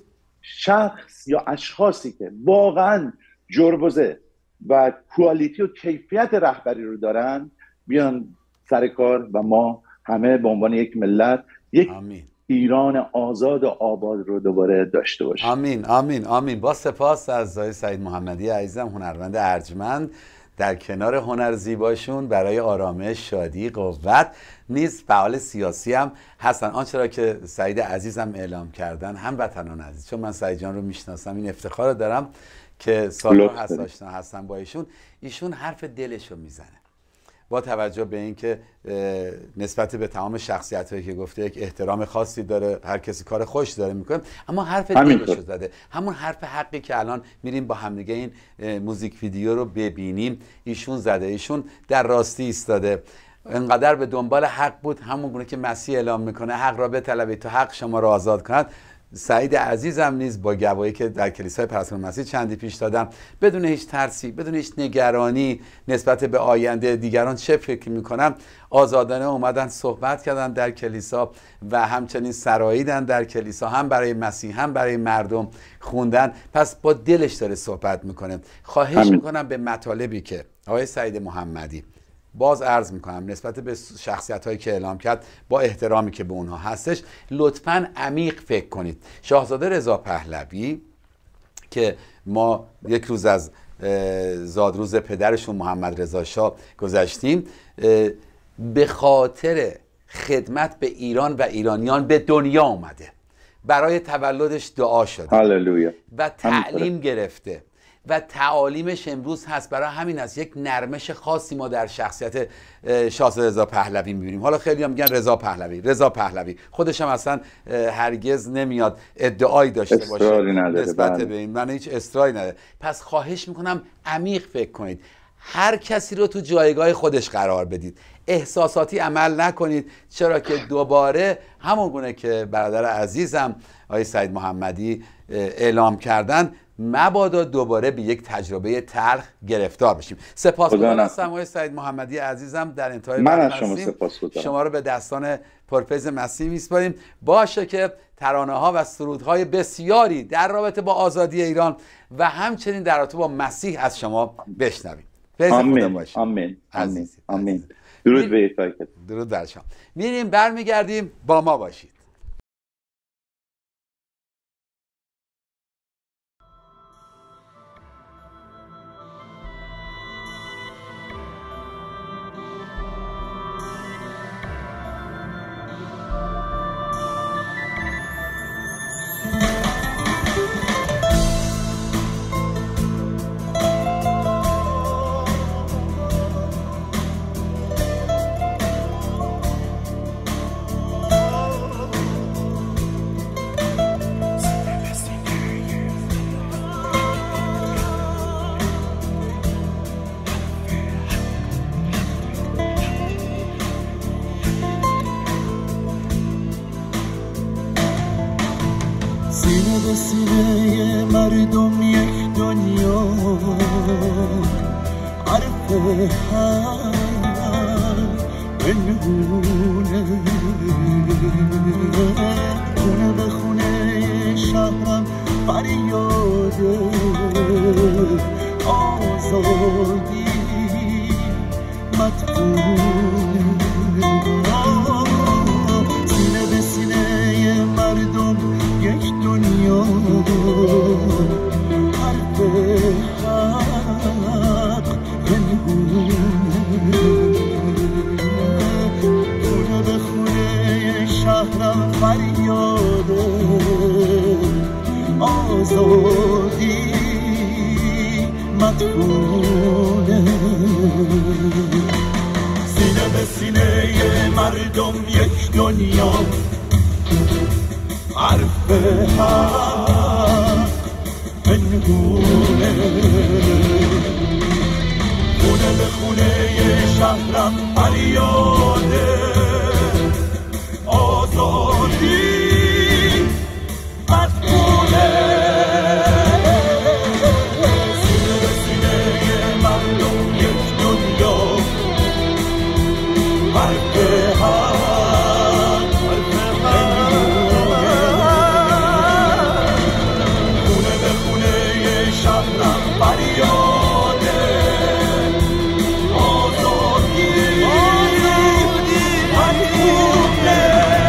[SPEAKER 3] شخص یا اشخاصی که واقعا جربوزه و کوالیتی و کیفیت رهبری رو دارن بیان سر کار و ما همه به عنوان یک ملت یک آمین. ایران آزاد و آباد رو دوباره داشته باشیم.
[SPEAKER 2] آمین آمین آمین. با سپاس از آقای سعید محمدی عزیزم، هنرمند ارجمند در کنار هنر زیباشون برای آرامش، شادی، قوت نیز فعال سیاسی هم هستن. آنچه را که سعید عزیزم اعلام کردن هموطنان عزیز، چون من سعید جان رو میشناسم، این افتخار رو دارم که سالها هست آشنا هستم با ایشون. ایشون حرف دلش رو میزنه با توجه به اینکه نسبت به تمام شخصیت‌هایی که گفته یک احترام خاصی داره، هر کسی کار خوش داره میکنه، اما حرف دلش رو زده، همون حرف حقی که الان میریم با همدیگه این موزیک ویدیو رو ببینیم ایشون زده. ایشون در راستی ایستاده، انقدر به دنبال حق بود، همون گونه که مسیح اعلام میکنه حق را بطلبید تا حق شما را آزاد کند. سعید عزیزم نیز با گواهی که در کلیسای پرستان مسیح چندی پیش دادم، بدون هیچ ترسی، بدون هیچ نگرانی نسبت به آینده دیگران چه فکر میکنم، آزادانه اومدن صحبت کردن در کلیسا و همچنین سراییدن در کلیسا، هم برای مسیح هم برای مردم خوندن. پس با دلش داره صحبت میکنه. خواهش میکنم به مطالبی که آقای سعید محمدی باز عرض میکنم نسبت به شخصیت هایی که اعلام کرد با احترامی که به اونها هستش، لطفاً عمیق فکر کنید. شاهزاده رضا پهلوی که ما یک روز از زادروز پدرشون محمد رضا شاه گذشتیم، به خاطر خدمت به ایران و ایرانیان به دنیا اومده، برای تولدش دعا شده
[SPEAKER 3] هللویا
[SPEAKER 2] و تعلیم گرفته و تعالیمش امروز هست. برای همین است یک نرمش خاصی ما در شخصیت شاهزاده رضا پهلوی می‌بینیم. حالا خیلی هم میگن رضا پهلوی، رضا پهلوی، خودش هم اصلا هرگز نمیاد ادعایی داشته باشه نسبت به این، من هیچ اصراری نداره. پس خواهش میکنم عمیق فکر کنید، هر کسی رو تو جایگاه خودش قرار بدید، احساساتی عمل نکنید، چرا که دوباره همون گونه که برادر عزیزم آقای سعید محمدی اعلام کردن، مبادا دوباره به یک تجربه تلخ گرفتار بشیم. سپاسگزارم هستم آقای سعید محمدی عزیزم. در انتهای
[SPEAKER 3] من از شما سپاسگزارم.
[SPEAKER 2] شما رو به دستان پرفیض مسیح میسپاریم. باشه که ترانه ها و سرودهای بسیاری در رابطه با آزادی ایران و همچنین در رابطه با مسیح از شما بشنویم.
[SPEAKER 3] آمین آمین آمین آمین. درود به ایتای کد.
[SPEAKER 2] درود بر شما. میریم برمیگردیم، با ما باشید.
[SPEAKER 1] سینه مردم یک دنیا، حرف هم بنهونه، خونه به خونه شهرم فریاده آزادی مدفونه. سینه به سینه مردم یک
[SPEAKER 4] سینه به سینه مردم یک دنیا، حرف حق بنگونه، خونه به خونه شهرم فریاده آزادی مدفونه. سینه به سینه مردم یک دنیا، حرف حق بنگونه، خونه به خونه شهرم فریاده آزادی مدفونه.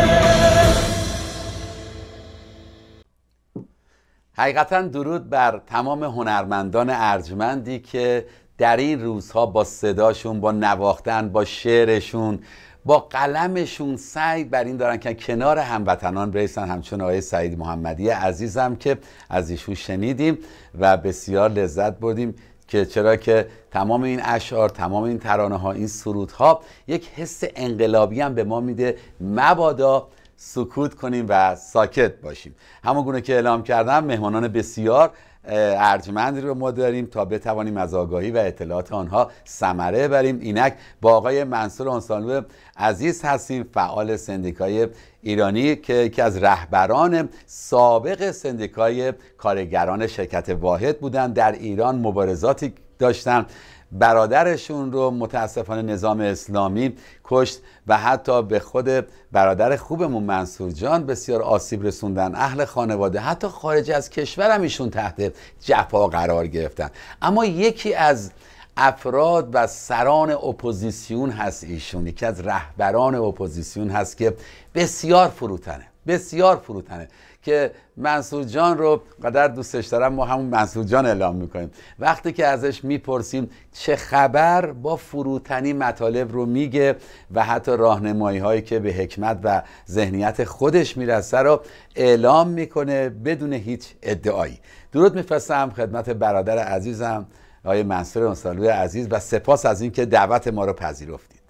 [SPEAKER 2] حقیقتا درود بر تمام هنرمندان ارجمندی که در این روزها با صداشون، با نواختن، با شعرشون، با قلمشون سعی بر این دارن که کنار هموطنان برسن، همچون آقای سعید محمدی عزیزم که از ایشون شنیدیم و بسیار لذت بردیم که چرا که تمام این اشعار، تمام این ترانه ها، این سرودها یک حس انقلابی هم به ما میده، مبادا سکوت کنیم و ساکت باشیم. همون گونه که اعلام کردم مهمانان بسیار ارجمندی رو ما داریم تا بتوانیم از آگاهی و اطلاعات آنها ثمره بریم. اینک با آقای منصور آنسانلو عزیز هستیم، فعال سندیکای ایرانی که یکی از رهبران سابق سندیکای کارگران شرکت واحد بودن، در ایران مبارزاتی داشتن، برادرشون رو متاسفانه نظام اسلامی کشت و حتی به خود برادر خوبمون منصور جان بسیار آسیب رسوندن، اهل خانواده، حتی خارج از کشور هم ایشون تحت جفا قرار گرفتن. اما یکی از افراد و سران اپوزیسیون هست ایشون، یکی از رهبران اپوزیسیون هست که بسیار فروتنه، بسیار فروتنه که منصور جان رو قدر دوستش دارم، ما همون منصور جان اعلام میکنیم. وقتی که ازش میپرسیم چه خبر، با فروتنی مطالب رو میگه و حتی راهنمایی هایی که به حکمت و ذهنیت خودش میرسه رو اعلام میکنه بدون هیچ ادعایی. درود میفرستم خدمت برادر عزیزم آقای منصور آنسانلو عزیز و سپاس از اینکه دعوت ما رو پذیرفتید.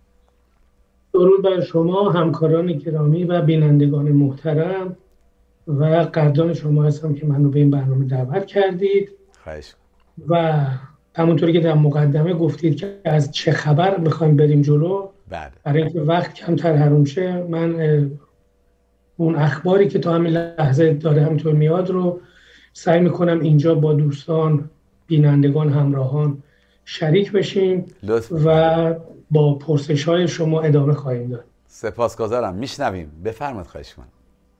[SPEAKER 5] درود بر شما همکاران گرامی و بینندگان محترم و قدردان شما هستم که منو به این برنامه دعوت کردید.
[SPEAKER 2] خواهش
[SPEAKER 5] و همونطوری که در مقدمه گفتید که از چه خبر میخوایم بریم جلو،
[SPEAKER 2] بله.
[SPEAKER 5] برای اینکه وقت کمتر حروم شه، من اون اخباری که تا همین لحظه داره همینطور میاد رو سعی میکنم اینجا با دوستان، بینندگان، همراهان شریک بشیم و با پرسش های شما ادامه خواهیم داد.
[SPEAKER 2] سپاسگزارم. میشنویم، بفرمایید. خواهش کنم.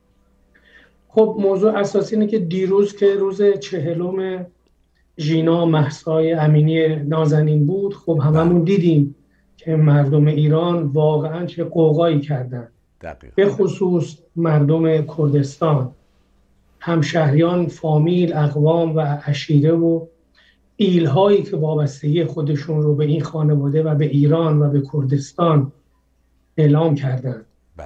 [SPEAKER 5] خب موضوع اساسی اینه که دیروز که روز چهلم ژینا مهسای امینی نازنین بود، خب هممون دیدیم که مردم ایران واقعا چه قوقایی کردن، به خصوص مردم کردستان، همشهریان، فامیل، اقوام و عشیره و ایلهایی که وابستگی خودشون رو به این خانواده و به ایران و به کردستان اعلام کردند.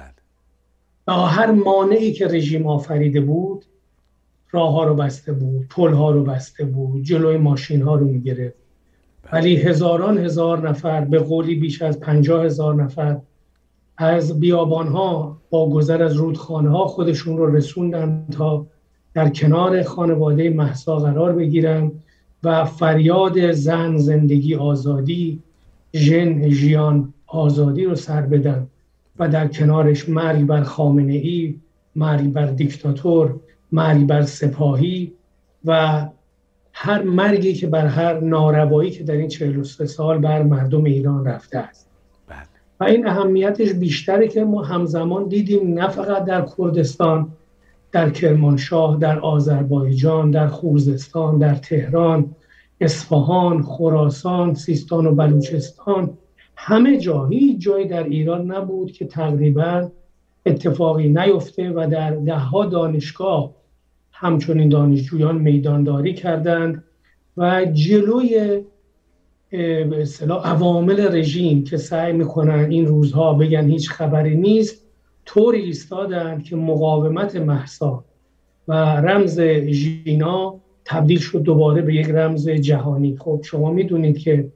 [SPEAKER 5] و هر مانعی که رژیم آفریده بود، راه ها رو بسته بود، پل ها رو بسته بود، جلوی ماشین ها رو میگرفت. ولی هزاران هزار نفر، به قولی بیش از پنجاه هزار نفر از بیابان ها با گذر از رودخانه ها خودشون رو رسوندن تا در کنار خانواده مهسا قرار بگیرن و فریاد زن زندگی آزادی، ژن ژیان آزادی رو سر بدن و در کنارش مرگ بر خامنه ای، مرگ بر دیکتاتور، مرگ بر سپاهی و هر مرگی که بر هر ناروایی که در این چهل و سه سال بر مردم ایران رفته است. و این اهمیتش بیشتره که ما همزمان دیدیم نه فقط در کردستان، در کرمانشاه، در آذربایجان، در خوزستان، در تهران، اصفهان، خراسان، سیستان و بلوچستان، همه جا، هیچ جایی در ایران نبود که تقریبا اتفاقی نیفته و در دهها دانشگاه همچنین دانشجویان میدانداری کردند و جلوی به اصطلاح عوامل رژیم که سعی میکنن این روزها بگن هیچ خبری نیست، طوری ایستادند که مقاومت مهسا و رمز ژینا تبدیل شد دوباره به یک رمز جهانی. خب شما میدونید که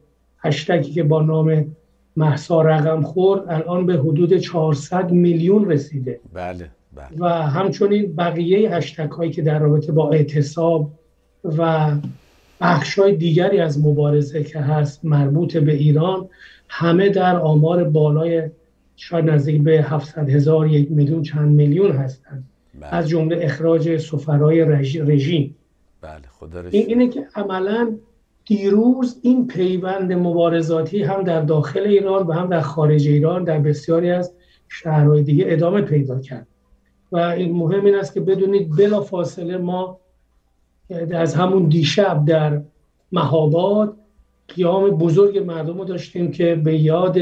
[SPEAKER 5] هشتگی که با نام مهسا رقم خورد الان به حدود چهارصد میلیون رسیده.
[SPEAKER 2] بله بله.
[SPEAKER 5] و همچنین بقیه هشتگ هایی که در رابطه با اعتصاب و بخش‌های دیگری از مبارزه که هست مربوط به ایران، همه در آمار بالای شاید نزدیک به هفتصد هزار، یک میلیون، چند میلیون هستند. بله. از جمله اخراج سفرای رژیم.
[SPEAKER 2] بله خدا رو
[SPEAKER 5] این اینه که عملاً دیروز این پیوند مبارزاتی هم در داخل ایران و هم در خارج ایران در بسیاری از شهرهای دیگه ادامه پیدا کرد. و این مهم این است که بدونید بلا فاصله ما از همون دیشب در مهاباد قیام بزرگ مردم رو داشتیم که به یاد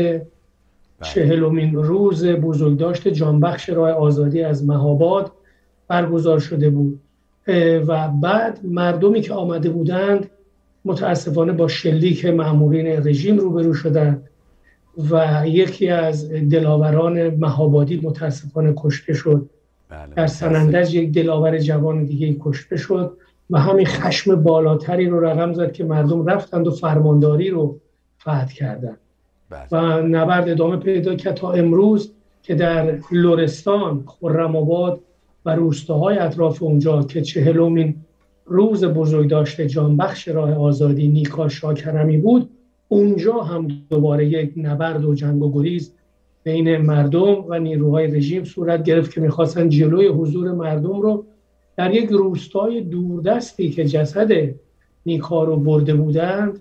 [SPEAKER 5] چهلمین روز بزرگداشت جانبخش راه آزادی از مهاباد برگزار شده بود. و بعد مردمی که آمده بودند متاسفانه با شلیک مأمورین رژیم روبرو شدند و یکی از دلاوران مهابادی متاسفانه کشته شد.
[SPEAKER 2] بله.
[SPEAKER 5] در سنندج یک دلاور جوان دیگه کشته شد و همین خشم بالاتری رو رقم زد که مردم رفتند و فرمانداری رو فتح کردند.
[SPEAKER 2] بله.
[SPEAKER 5] و نبرد ادامه پیدا کرد تا امروز که در لرستان، خرم‌آباد و روستاهای اطراف اونجا که چهلمین روز بزرگداشت جانبخش راه آزادی نیکا شاکرمی بود، اونجا هم دوباره یک نبرد و جنگ و گریز بین مردم و نیروهای رژیم صورت گرفت که می‌خواستن جلوی حضور مردم رو در یک روستای دوردستی که جسد نیکا رو برده بودند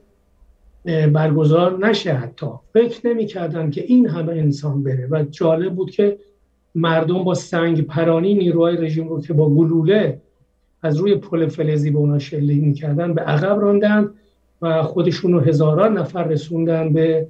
[SPEAKER 5] برگزار نشه. حتی فکر نمی‌کردند که این همه انسان بره. و جالب بود که مردم با سنگ پرانی نیروهای رژیم رو که با گلوله از روی پل فلزی به اونا شلیک می‌کردن به عقب راندند و خودشون رو هزاران نفر رسوندن به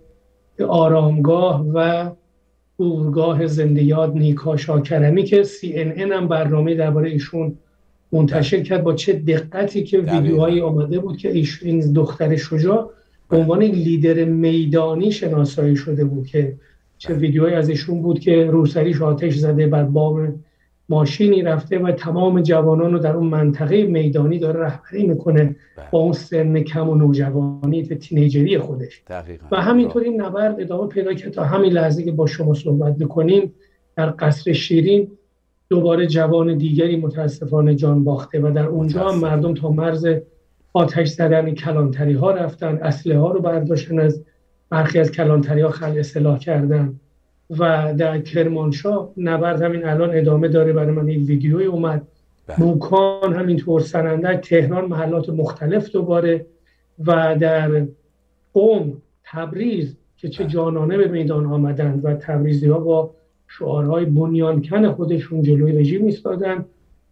[SPEAKER 5] آرامگاه و اورگاه زنده یاد نیکا شاکرمی که سی ان ان هم برنامه درباره ایشون منتشر کرد با چه دقتی که ویدیوهایی آمده بود که ایشون این دختر شجاع به عنوان یک لیدر میدانی شناسایی شده بود که چه ویدیوهایی از ایشون بود که روسریش آتش زده بر بام ماشینی رفته و تمام جوانان رو در اون منطقه میدانی داره رهبری میکنه با اون سن کم و نوجوانی تینیجری خودش.
[SPEAKER 2] دقیقاً.
[SPEAKER 5] و همینطور این نبرد ادامه پیدا کرد تا همین لحظه که با شما صحبت میکنیم در قصر شیرین دوباره جوان دیگری متاسفانه جان باخته و در اونجا هم مردم تا مرز آتش زدن کلانتری ها رفتن، اسلحه ها رو برداشتن، از برخی از کلانتری ها خلع سلاح کردن. و در کرمانشاه نبرد همین الان ادامه داره. برای من یک ویدیوی اومد. موکان همینطور، سنندج، تهران، محلات مختلف دوباره. و در قم، تبریز که چه جانانه به میدان آمدند و تبریزی ها با شعارهای بنیانکن خودشون جلوی رژیم ایستادن.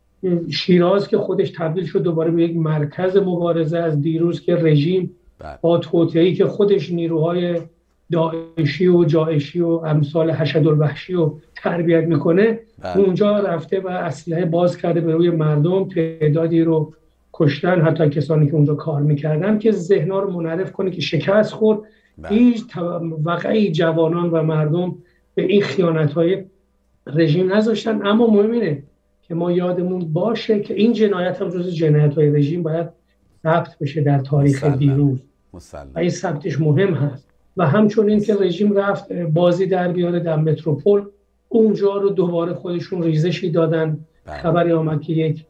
[SPEAKER 5] شیراز که خودش تبدیل شد دوباره به یک مرکز مبارزه از دیروز که رژیم با توطئه‌ای که خودش نیروهای داعشی و جایشی و امثال حشدالوحشی رو تربیت میکنه بله. اونجا رفته و اسلحه باز کرده به روی مردم، تعدادی رو کشتن، حتی کسانی که اونجا کار میکردن، که ذهن‌ها رو منحرف کنه که شکست خورد. هیچ واقعی جوانان و مردم به این خیانت‌های رژیم نذاشتن. اما مهم اینه که ما یادمون باشه که این جنایت هم جز جنایت‌های رژیم باید ثبت بشه در تاریخ مسلم. دیروز مسلم. و این ثبتش مهم هست. و همچنین که رژیم رفت بازی در بیاره در متروپول، اونجا رو دوباره خودشون ریزشی دادن. بله. خبری آمد که یک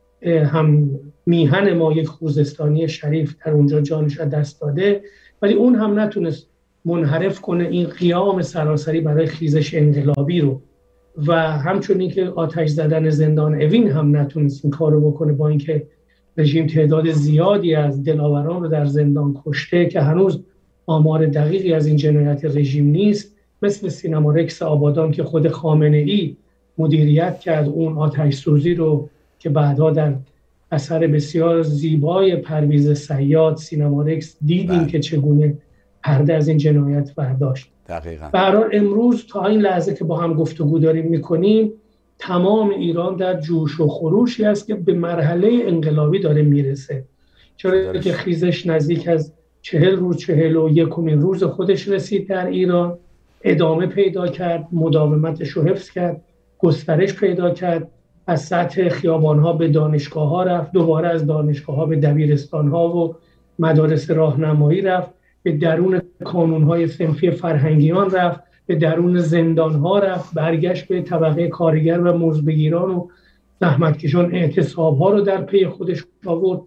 [SPEAKER 5] هم میهن ما، یک خوزستانی شریف در اونجا جانش دست داده، ولی اون هم نتونست منحرف کنه این قیام سراسری برای خیزش انقلابی رو. و همچنین که آتش زدن زندان اوین هم نتونست این کار رو بکنه، با اینکه رژیم تعداد زیادی از دلاوران رو در زندان کشته که هنوز آمار دقیقی از این جنایت رژیم نیست. مثل سینما رکس آبادان که خود خامنه ای مدیریت کرد اون آتش سوزی رو که بعدها در اثر بسیار زیبای پرویز صیاد سینما رکس دیدیم بله. که چگونه پرده از این جنایت برداشت.
[SPEAKER 2] دقیقاً.
[SPEAKER 5] برای امروز تا این لحظه که با هم گفتگو داریم میکنیم تمام ایران در جوش و خروشی است که به مرحله انقلابی داره میرسه، چرا که خیزش نزدیک از چهل روز چهل و یکمین روز خودش رسید در ایران، ادامه پیدا کرد، مداومتش رو حفظ کرد، گسترش پیدا کرد، از سطح خیابان‌ها به دانشگاه‌ها رفت، دوباره از دانشگاه‌ها به دبیرستان‌ها و مدارس راهنمایی رفت. به درون کانونهای صنفی فرهنگیان رفت، به درون زندانها رفت، برگشت به طبقه کارگر و مزدبگیران و زحمتکشان، اعتصابها رو در پی خودش آورد،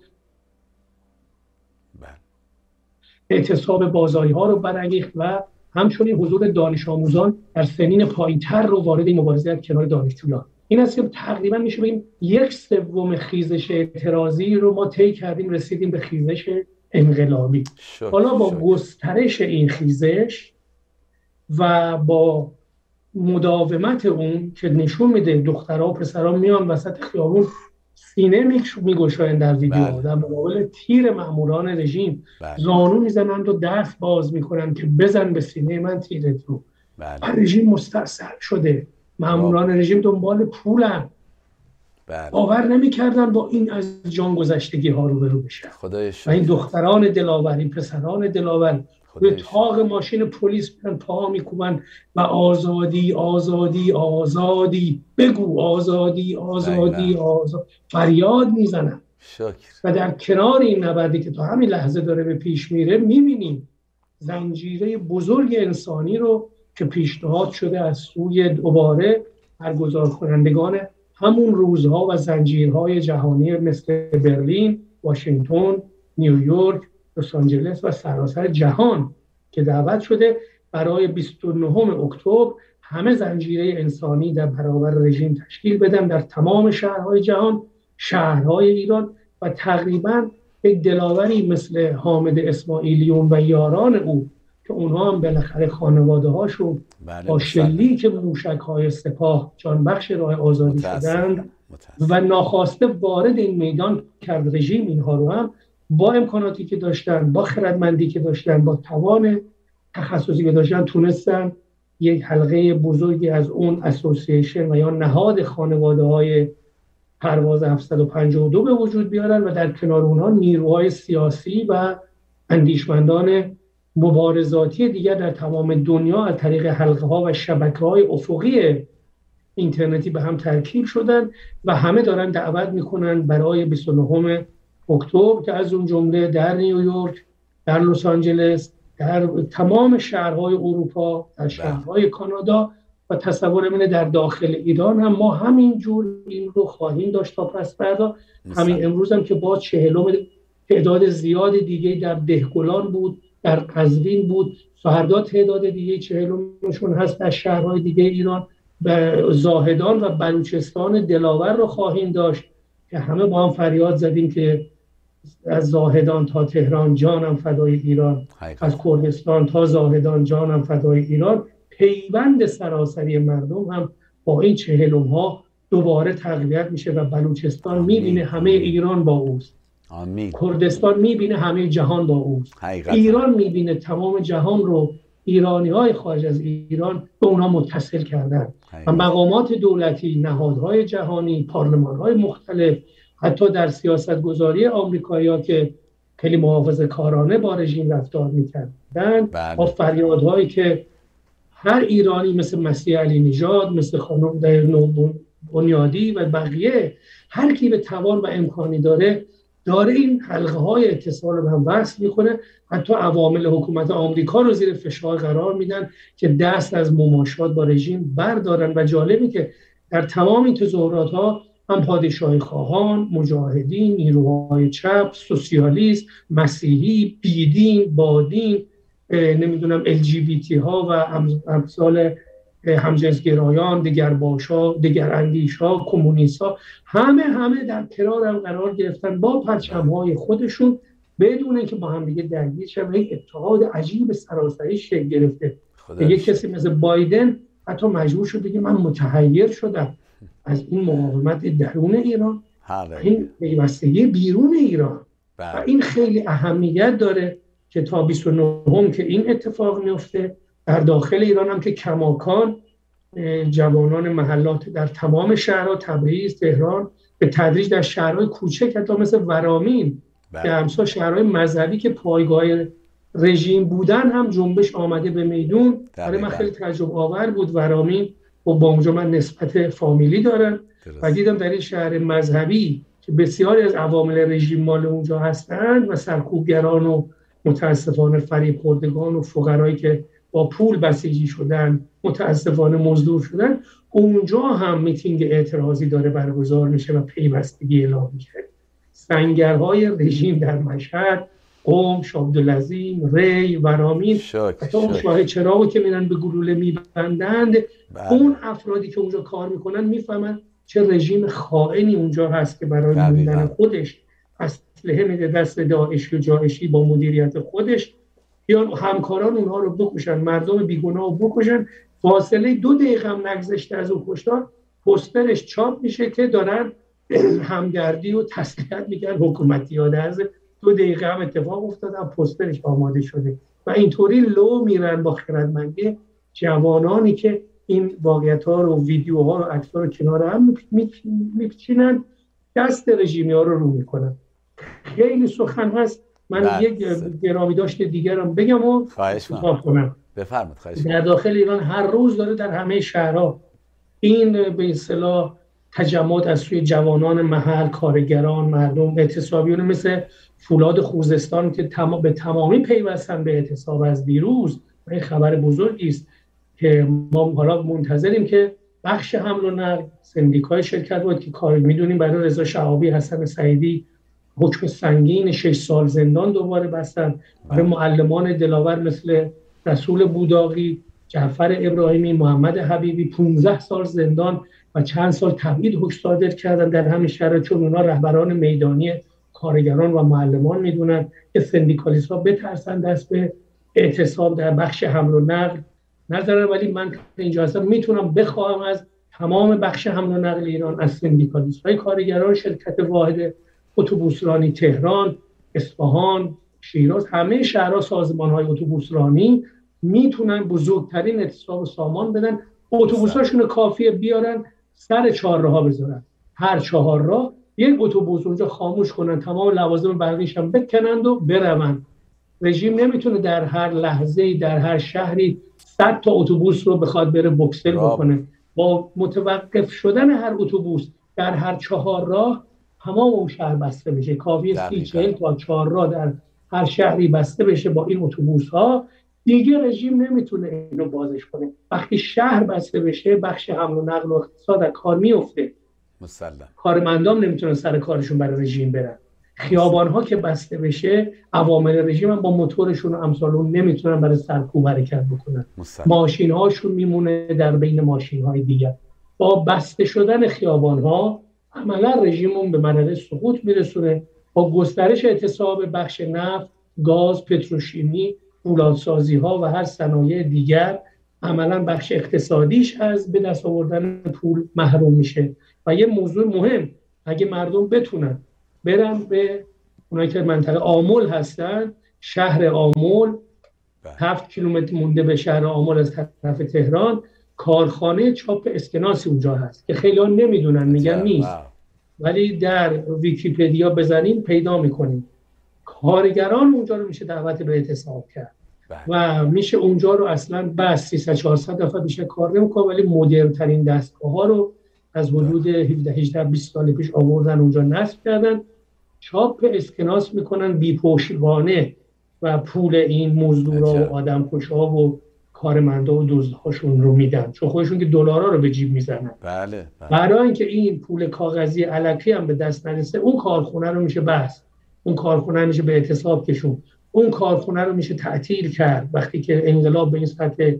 [SPEAKER 5] اعتصاب بازاری ها رو برانگیخت و همچنین حضور دانش آموزان در سنین پایین‌تر رو وارد این مبارزه کنار دانشجویان. این است که تقریبا میشه بگیم یک سوم خیزش اعتراضی رو ما طی کردیم، رسیدیم به خیزش انقلابی. شد. حالا با شد. گسترش این خیزش و با مداومت اون که نشون میده دخترها و پسرها میان وسط خیابون سینه میگشایند در ویدیو، در مقابل تیر مأموران رژیم بله. زانو میزنند و دست باز میکنند که بزن به سینه من تیرت رو. بله. رژیم مستأصل شده، مأموران بله. رژیم دنبال پولن، بله. باور نمیکردن با این از جان گذشتگی ها روبرو بشن و این دختران دلاور، این پسران دلاور به تاق ماشین پلیس میرن، پا میکوبن و آزادی آزادی آزادی بگو، آزادی آزادی آزادی فریاد میزنن. و در کنار این نبردی که تا همین لحظه داره به پیش میره میبینیم زنجیره بزرگ انسانی رو که پیشنهاد شده از سوی دوباره برگزار کنندگان همون روزها و زنجیرهای جهانی مثل برلین، واشنگتن، نیویورک، لس آنجلس و سراسر جهان که دعوت شده برای بیست و نهم اکتبر همه زنجیره انسانی در برابر رژیم تشکیل بدن در تمام شهرهای جهان، شهرهای ایران و تقریبا یک دلاوری مثل حامد اسماعیلیون و یاران او که اونها هم بالاخره خانواده هاشون با شلیک موشک‌های سپاه جانبخش راه آزادی شدند و ناخواسته وارد این میدان کرد رژیم اینها رو هم با امکاناتی که داشتن، با خردمندی که داشتن، با توان تخصصی که داشتن تونستن یک حلقه بزرگی از اون اسوسییشن و یا نهاد خانواده های پرواز هفتصد و پنجاه و دو به وجود بیارن و در کنار اونها نیروهای سیاسی و اندیشمندان مبارزاتی دیگر در تمام دنیا از طریق حلقه ها و شبکه های افقی اینترنتی به هم ترکیب شدن و همه دارن دعوت میکنن برای بیست و نهم اکتبر که از اون جمله در نیویورک، در لس آنجلس، در تمام شهرهای اروپا، در شهرهای کانادا و تصور منه در داخل ایران هم ما همین جور این رو خواهیم داشت تا پس فردا. همین امروز هم که با چهلم تعداد زیاد دیگه در دهقلان بود، در قزوین بود، فردا تعداد دیگه چهلمشون هست در شهرهای دیگه ایران، به زاهدان و بلوچستان دلاور رو خواهیم داشت که همه با هم فریاد زدیم که از زاهدان تا تهران جانم فدای ایران، حقیقت. از کردستان تا زاهدان جانم فدای ایران. پیوند سراسری مردم هم با این چهلم ها دوباره تقویت میشه و بلوچستان میبینه همه ایران با اوست، آمین. کردستان میبینه همه جهان با اوست، حقیقت. ایران میبینه تمام جهان رو ایرانی های خارج از ایران به اونا متصل کردن و مقامات دولتی، نهادهای جهانی، پارلمان های مختلف، حتی در سیاست گذاری آمریکایی ها که خیلی محافظه کارانه با رژیم رفتار میکردن با فریادهایی که هر ایرانی مثل مسیح علی نژاد، مثل خانم بنیادی و بقیه هر کی به توان و امکانی داره داره این حلقه های اتصال رو به هم وصل میکنه. حتی عوامل حکومت آمریکا رو زیر فشار قرار میدن که دست از مماشات با رژیم بردارن و جالبی که در تمام این تظاهرات ها هم پادشاهی خواهان، مجاهدین، نیروهای چپ، سوسیالیست، مسیحی، بیدین، بادین، نمیدونم ال جی بی تی ها و امثال همجنسگرایان، دیگر باشا، دیگر اندیش ها، کمونیست ها، همه همه در کنار هم قرار گرفتن با پرچم های خودشون بدون اینکه با هم دیگه درگیر شن. یک اتحاد عجیب سراسری شکل گرفته. یک کسی مثل بایدن حتی مجبور شد بگه من متحیر شدم از این مقاومت درون ایران، این پیوستگی بیرون ایران بله. و این خیلی اهمیت داره که تا بیست و نهم که این اتفاق میفته در داخل ایران هم که کماکان جوانان محلات در تمام شهرها، تبریز، تهران، به تدریج در شهرهای کوچک حتی مثل ورامین که همسا شهرهای مذهبی که پایگاه رژیم بودن هم جنبش آمده به میدون. برای من خیلی تعجب آور بود ورامین و با اونجا من نسبت فامیلی دارن و دیدم در این شهر مذهبی که بسیاری از عوامل رژیم مال اونجا هستند و سرکوبگران و متاسفانه فریب خوردگان و فقرایی که با پول بسیجی شدن متاسفانه مزدور شدن، اونجا هم میتینگ اعتراضی داره برگزار میشه و پیوستگی اعلام میشه. سنگرهای رژیم در مشهد، قم، شابدالعظیم، ری، ورامین، حتی اون شاه چراغی که میرن به گلوله میبندند، اون افرادی که اونجا کار میکنن میفهمن چه رژیم خائنی اونجا هست که برای موندن خودش اسلحه میده دست داعشی و جایشی با مدیریت خودش، یا همکاران اونها رو بکشن، مردم بیگناه رو بکشن. فاصله دو دقیقه هم نگذشته از اون کشتار پوسترش چاپ میشه که دارن همدردی و تسلیت میگن حکومتی ها. از دو دقیقه هم اتفاق افتادن، پوسترش آماده شده و اینطوری لو میرن با خردمندی جوانانی که این واقعیت ها رو، ویدیوها رو، عکس ها رو کنار هم میپچینن، دست رژیمی ها رو رو میکنن. خیلی سخن هست، من بله. یک گرامی داشته دیگرم بگم و
[SPEAKER 2] خواهش
[SPEAKER 5] کنم.
[SPEAKER 2] بفرمایید. خواهش
[SPEAKER 5] در داخل ایران هر روز داره در همه شهرها این به اصطلاح تجمعات از سوی جوانان محل، کارگران، مردم، اعتصابیون مثل فولاد خوزستان که تمام به تمامی پیوستن به اعتصاب از دیروز. این خبر بزرگی است که ما حالا منتظریم که بخش حمل و نقل، سندیکای شرکت بود که کار میدونیم برای رضا شهابی، حسن سعیدی حکم سنگین شش سال زندان دوباره بستن. برای معلمان دلاور مثل رسول بوداقی، جعفر ابراهیمی، محمد حبیبی پانزده سال زندان و چند سال تبعید حکم صادر کردن در همین شرایط، چون اونا رهبران میدانی کارگران و معلمان میدونن که سندیکالیست ها بترسن دست به اعتصاب در بخش حمل و نقل نذارن. ولی من اینجا اصلا میتونم بخواهم از تمام بخش حمل و نقل ایران، از سندیکالیست های کارگران شرکت واحد اتوبوسرانی تهران، اصفهان، شیراز، همه شهرها سازمان های اتوبوسرانی میتونن بزرگترین اعتصاب و سامان بدن. اتوبوساشون کافیه بیارن سر چهارراه بذارن، هر چهار راه یک اتوبوس اونجا خاموش کنن، تمام لوازم برقیش هم بکنند و بروند. رژیم نمیتونه در هر لحظه‌ای در هر شهری صد تا اتوبوس رو بخواد بره بوکسل بکنه. با متوقف شدن هر اتوبوس در هر چهار راه تمام اون شهر بسته بشه. کافیه سی چهل تا چهار راه در هر شهری بسته بشه با این اتوبوس ها، دیگه رژیم نمیتونه اینو بازش کنه. وقتی شهر بسته بشه، بخش حمل و نقل و اقتصاد کار میفته.
[SPEAKER 2] مسلم.
[SPEAKER 5] کارمندان نمیتونن سر کارشون برای رژیم برن. خیابان ها که بسته بشه، عوامل رژیم هم با موتورشون و امثال اون نمیتونن برای سرکوب حرکت بکنن. ماشین هاشون میمونه در بین ماشین های دیگر. با بسته شدن خیابان ها عملا رژیمون به مرحله سقوط میرسونه. با گسترش اعتصاب بخش نفت، گاز، پتروشیمی، فولادسازی ها و هر صنایع دیگر، عملا بخش اقتصادیش از به دست آوردن پول محروم میشه. و یه موضوع مهم، اگه مردم بتونن برن به اونایی که منطقه آمل هستن، شهر آمل هفت کیلومتر مونده به شهر آمل از طرف تهران، کارخانه چاپ اسکناسی اونجا هست که خیلی ها نمیدونن، میگن نیست، ولی در ویکیپدیا بزنین پیدا میکنین. کارگران اونجا رو میشه دعوت به اعتصاب کرد و میشه اونجا رو اصلا بس سیصد چهارصد دفعه بیشتر کار نمیکنه، ولی مدرن ترین دستگاه ها رو از حدود هفده هجده بیست سال پیش آوردن اونجا نصب کردن، چاپ اسکناس میکنن بی پشتوانه و پول این مزدورا و آدمکشا و کارمندا و دزدهاشون رو میدن، چون خودشون که دلارا رو به جیب میزنن.
[SPEAKER 2] بله, بله.
[SPEAKER 5] برای اینکه این پول کاغذی الکی هم به دست نرسه، اون کارخونه رو میشه بس، اون کارخونه میشه به اعتصاب کشون، اون کارخونه رو میشه تعطیل کرد وقتی که انقلاب به این سطح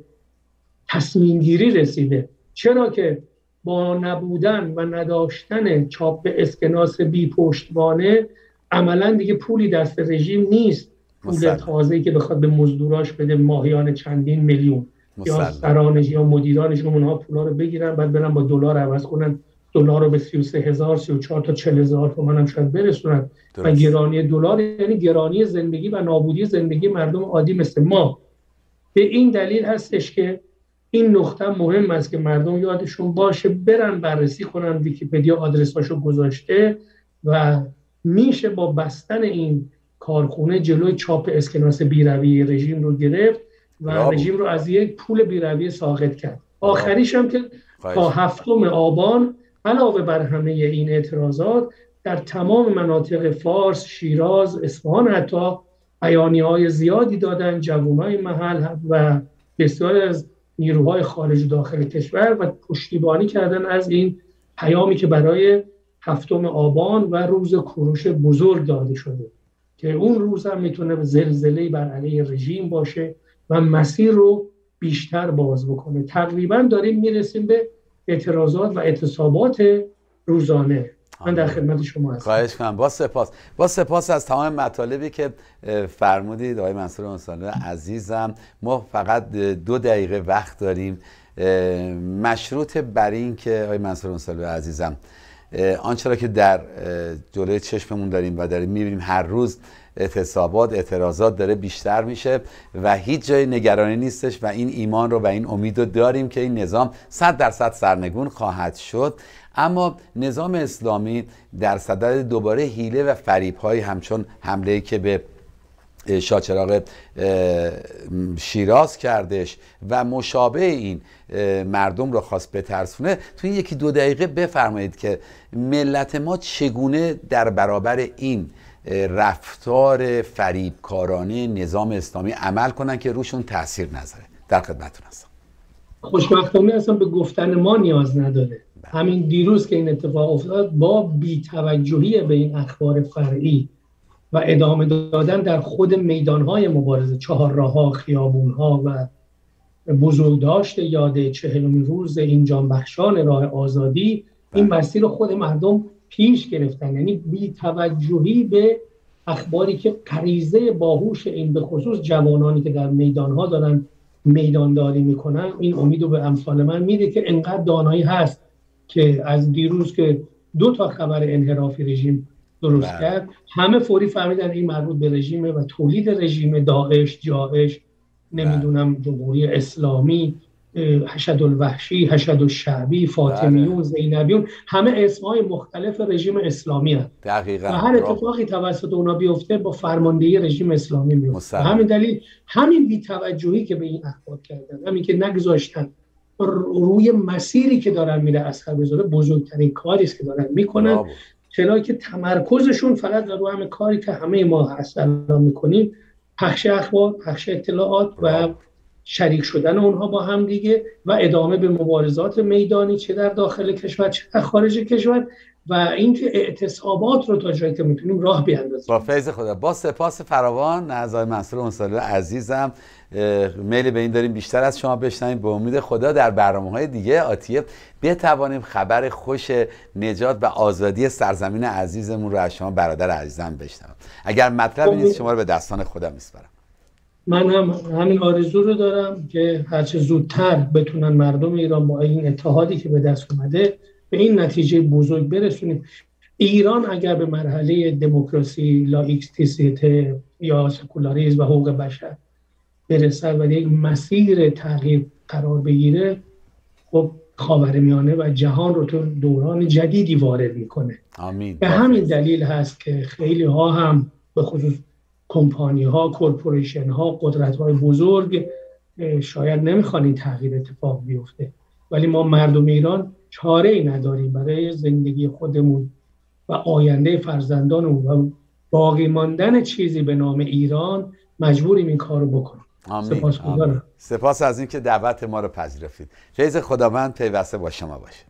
[SPEAKER 5] تصمیم گیری رسیده. چرا که با نبودن و نداشتن چاپ اسکناس بی پشتوانه عملا دیگه پولی دست رژیم نیست، پول تازه‌ای که بخواد به مزدوراش بده ماهیانه چندین میلیون، یا سرانش یا مدیرانش اونها پولا رو بگیرن بعد برن با دلار عوض کنن، دلار رو به سی و سه هزار سی و چهار تا چهل هزار تومان هم شاید برسونن. و گرانی دلار یعنی گرانی زندگی و نابودی زندگی مردم عادی مثل ما. به این دلیل هستش که این نقطه مهم است که مردم یادشون باشه، برن بررسی کنن، ویکیپدیا آدرساشو گذاشته و میشه با بستن این کارخونه جلوی چاپ اسکناس بیروی رژیم رو گرفت و رابو. رژیم رو از یک پول بیروی ساقط کرد. آخریش هم که تا هفتم آبان علاوه بر همه این اعتراضات در تمام مناطق فارس، شیراز، اصفهان حتی بیانیه‌های زیادی دادن جوانای محل و بسیاری از نیروهای خارج و داخل کشور و پشتیبانی کردن از این پیامی که برای هفتم آبان و روز کوروش بزرگ داده شده که اون روز هم میتونه زلزله‌ای بر علیه رژیم باشه و مسیر رو بیشتر باز بکنه. تقریبا داریم میرسیم به اعتراضات و اعتصابات روزانه. من در خدمت شما هستم.
[SPEAKER 2] خواهش کنم. با سپاس. با سپاس از تمام مطالبی که فرمودید آقای منصور انصاری عزیزم. ما فقط دو دقیقه وقت داریم. مشروط بر این که آقای منصور انصاری عزیزم آنچه را که در جلوی چشممون داریم و داریم میبینیم هر روز اعتصابات، اعتراضات داره بیشتر میشه و هیچ جای نگرانی نیستش و این ایمان رو و این امید رو داریم که این نظام صد درصد سرنگون خواهد شد. اما نظام اسلامی در صدد دوباره حیله و فریب‌های همچون حمله‌ای که به شاهچراغ شیراز کردش و مشابه این مردم رو خواست بترسونه، تو این یکی دو دقیقه بفرمایید که ملت ما چگونه در برابر این رفتار فریبکارانه نظام اسلامی عمل کنن که روشون تاثیر نذاره. در خدمتتون هستم.
[SPEAKER 5] خوشبختانه اصلا به گفتن ما نیاز نداره. همین دیروز که این اتفاق افتاد با بی‌توجهی به این اخبار فرعی و ادامه دادن در خود میدانهای مبارزه، چهارراه‌ها، خیابون‌ها و بزرگداشت یاد چهلمین روز این جانبخشان راه آزادی، این مسیر رو خود مردم پیش گرفتن. یعنی بی‌توجهی به اخباری که غریزه باهوش این به خصوص جوانانی که در میدانها دارن میدانداری میکنن، این امیدو به امثال من میده که انقدر دانایی هست که از دیروز که دو تا خبر انحرافی رژیم درست بله. کرد، همه فوری فهمیدن این مربوط به رژیمه و تولید رژیم داعش، جاعش، نمیدونم جمهوری اسلامی، حشد الوحشی، حشد الشعبی، فاطمیون، بله. زینبیون، همه اسمهای مختلف رژیم اسلامی هست.
[SPEAKER 2] دقیقاً.
[SPEAKER 5] و هر اتفاقی توسط اونا بیفته با فرماندهی رژیم اسلامی میفته. همین دلیل همین بی‌توجهی که به این اخبار کردن، همین که نگذاشتن روی مسیری که دارن میره اثر بذاره، بزرگترین کاری است که دارن میکنن. چرا که تمرکزشون فقط رو همه کاری که همه ما هست الان میکنیم، پخش اخبار، پخش اطلاعات و شریک شدن اونها با هم دیگه و ادامه به مبارزات میدانی چه در داخل کشور چه در خارج کشور و اینکه اعتصابات رو تا جایی که میتونیم راه بیاندازیم.
[SPEAKER 2] با فیض خدا. با سپاس فراوان از آقای منصور انصاری عزیزم. میل به این داریم بیشتر از شما بشنویم. به امید خدا در برنامه‌های دیگه آتیه بتوانیم خبر خوش نجات و آزادی سرزمین عزیزمون رو از شما برادر عزیزم بشنویم. اگر مطلبی نیست شما رو به دستان خدا میسپارم.
[SPEAKER 5] من هم همین آرزو رو دارم که هرچه زودتر بتونن مردم ایران با این اتحادی که به دست اومده به این نتیجه بزرگ برسونیم. ایران اگر به مرحله دموکراسی، لایکسیته یا سکولاریسم و حقوق بشر برسد و یک مسیر تغییر قرار بگیره، خب خاورمیانه و جهان رو تو دوران جدیدی وارد میکنه.
[SPEAKER 2] آمین.
[SPEAKER 5] به همین دلیل هست که خیلی ها هم به خصوص کمپانی ها، کورپوریشن ها، قدرت های بزرگ شاید نمیخوان این تغییر اتفاق بیفته، ولی ما مردم ایران چاره ای نداریم برای زندگی خودمون و آینده فرزندانمون و باقی ماندن چیزی به نام ایران مجبوریم این کارو بکنیم.
[SPEAKER 2] آمین. آمین. سپاس از اینکه دعوت ما رو پذیرفتید. فیض خداوند پیوسته با شما باشه.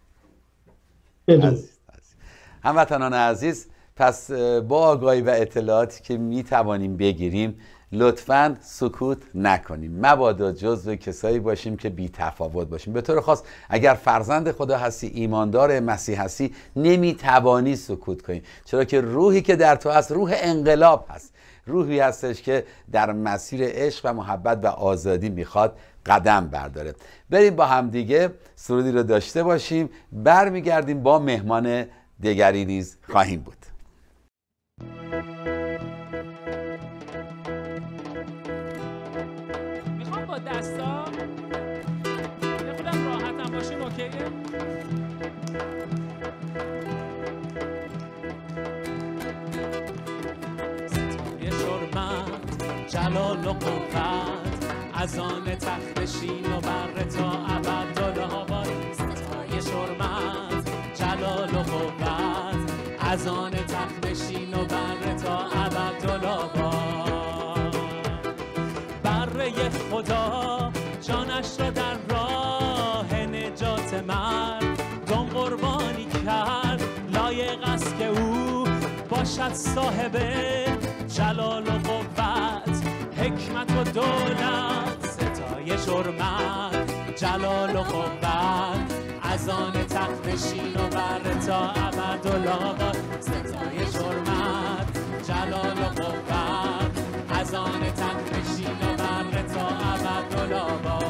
[SPEAKER 2] عزیز. هموطنان عزیز، پس با آگاهی و اطلاعاتی که می توانیم بگیریم لطفاً سکوت نکنیم. مبادا جزو کسایی باشیم که بی تفاوت باشیم. به طور خاص اگر فرزند خدا هستی، ایماندار مسیح هستی، نمی توانی سکوت کنی، چرا که روحی که در تو هست روح انقلاب هست، روحی هستش که در مسیر عشق و محبت و آزادی میخواد قدم برداره. بریم با هم دیگه سرودی رو داشته باشیم، برمیگردیم با مهمان دیگری نیز خواهیم بود.
[SPEAKER 6] میخوام با دستا یه خودم راحتم باشیم. اوکیه؟ ستاره شرمت جلال و قوت از آن تخت شین و بر تا ابدالآباد. ستاره شرمت جلال و قوت از آن تخت شین و بر تا ابدالآباد. جانش را در راه نجات مردم قربانی کرد. لایق است که او باشد صاحب جلال و قوت، حکمت و دولت، ستایش حرمت، جلال و قوت، از آن تخت نشین و بر تا ابدالآباد. ستایش حرمت، جلال و قوت، از آن تخت نشین و بر تا ابدالآباد.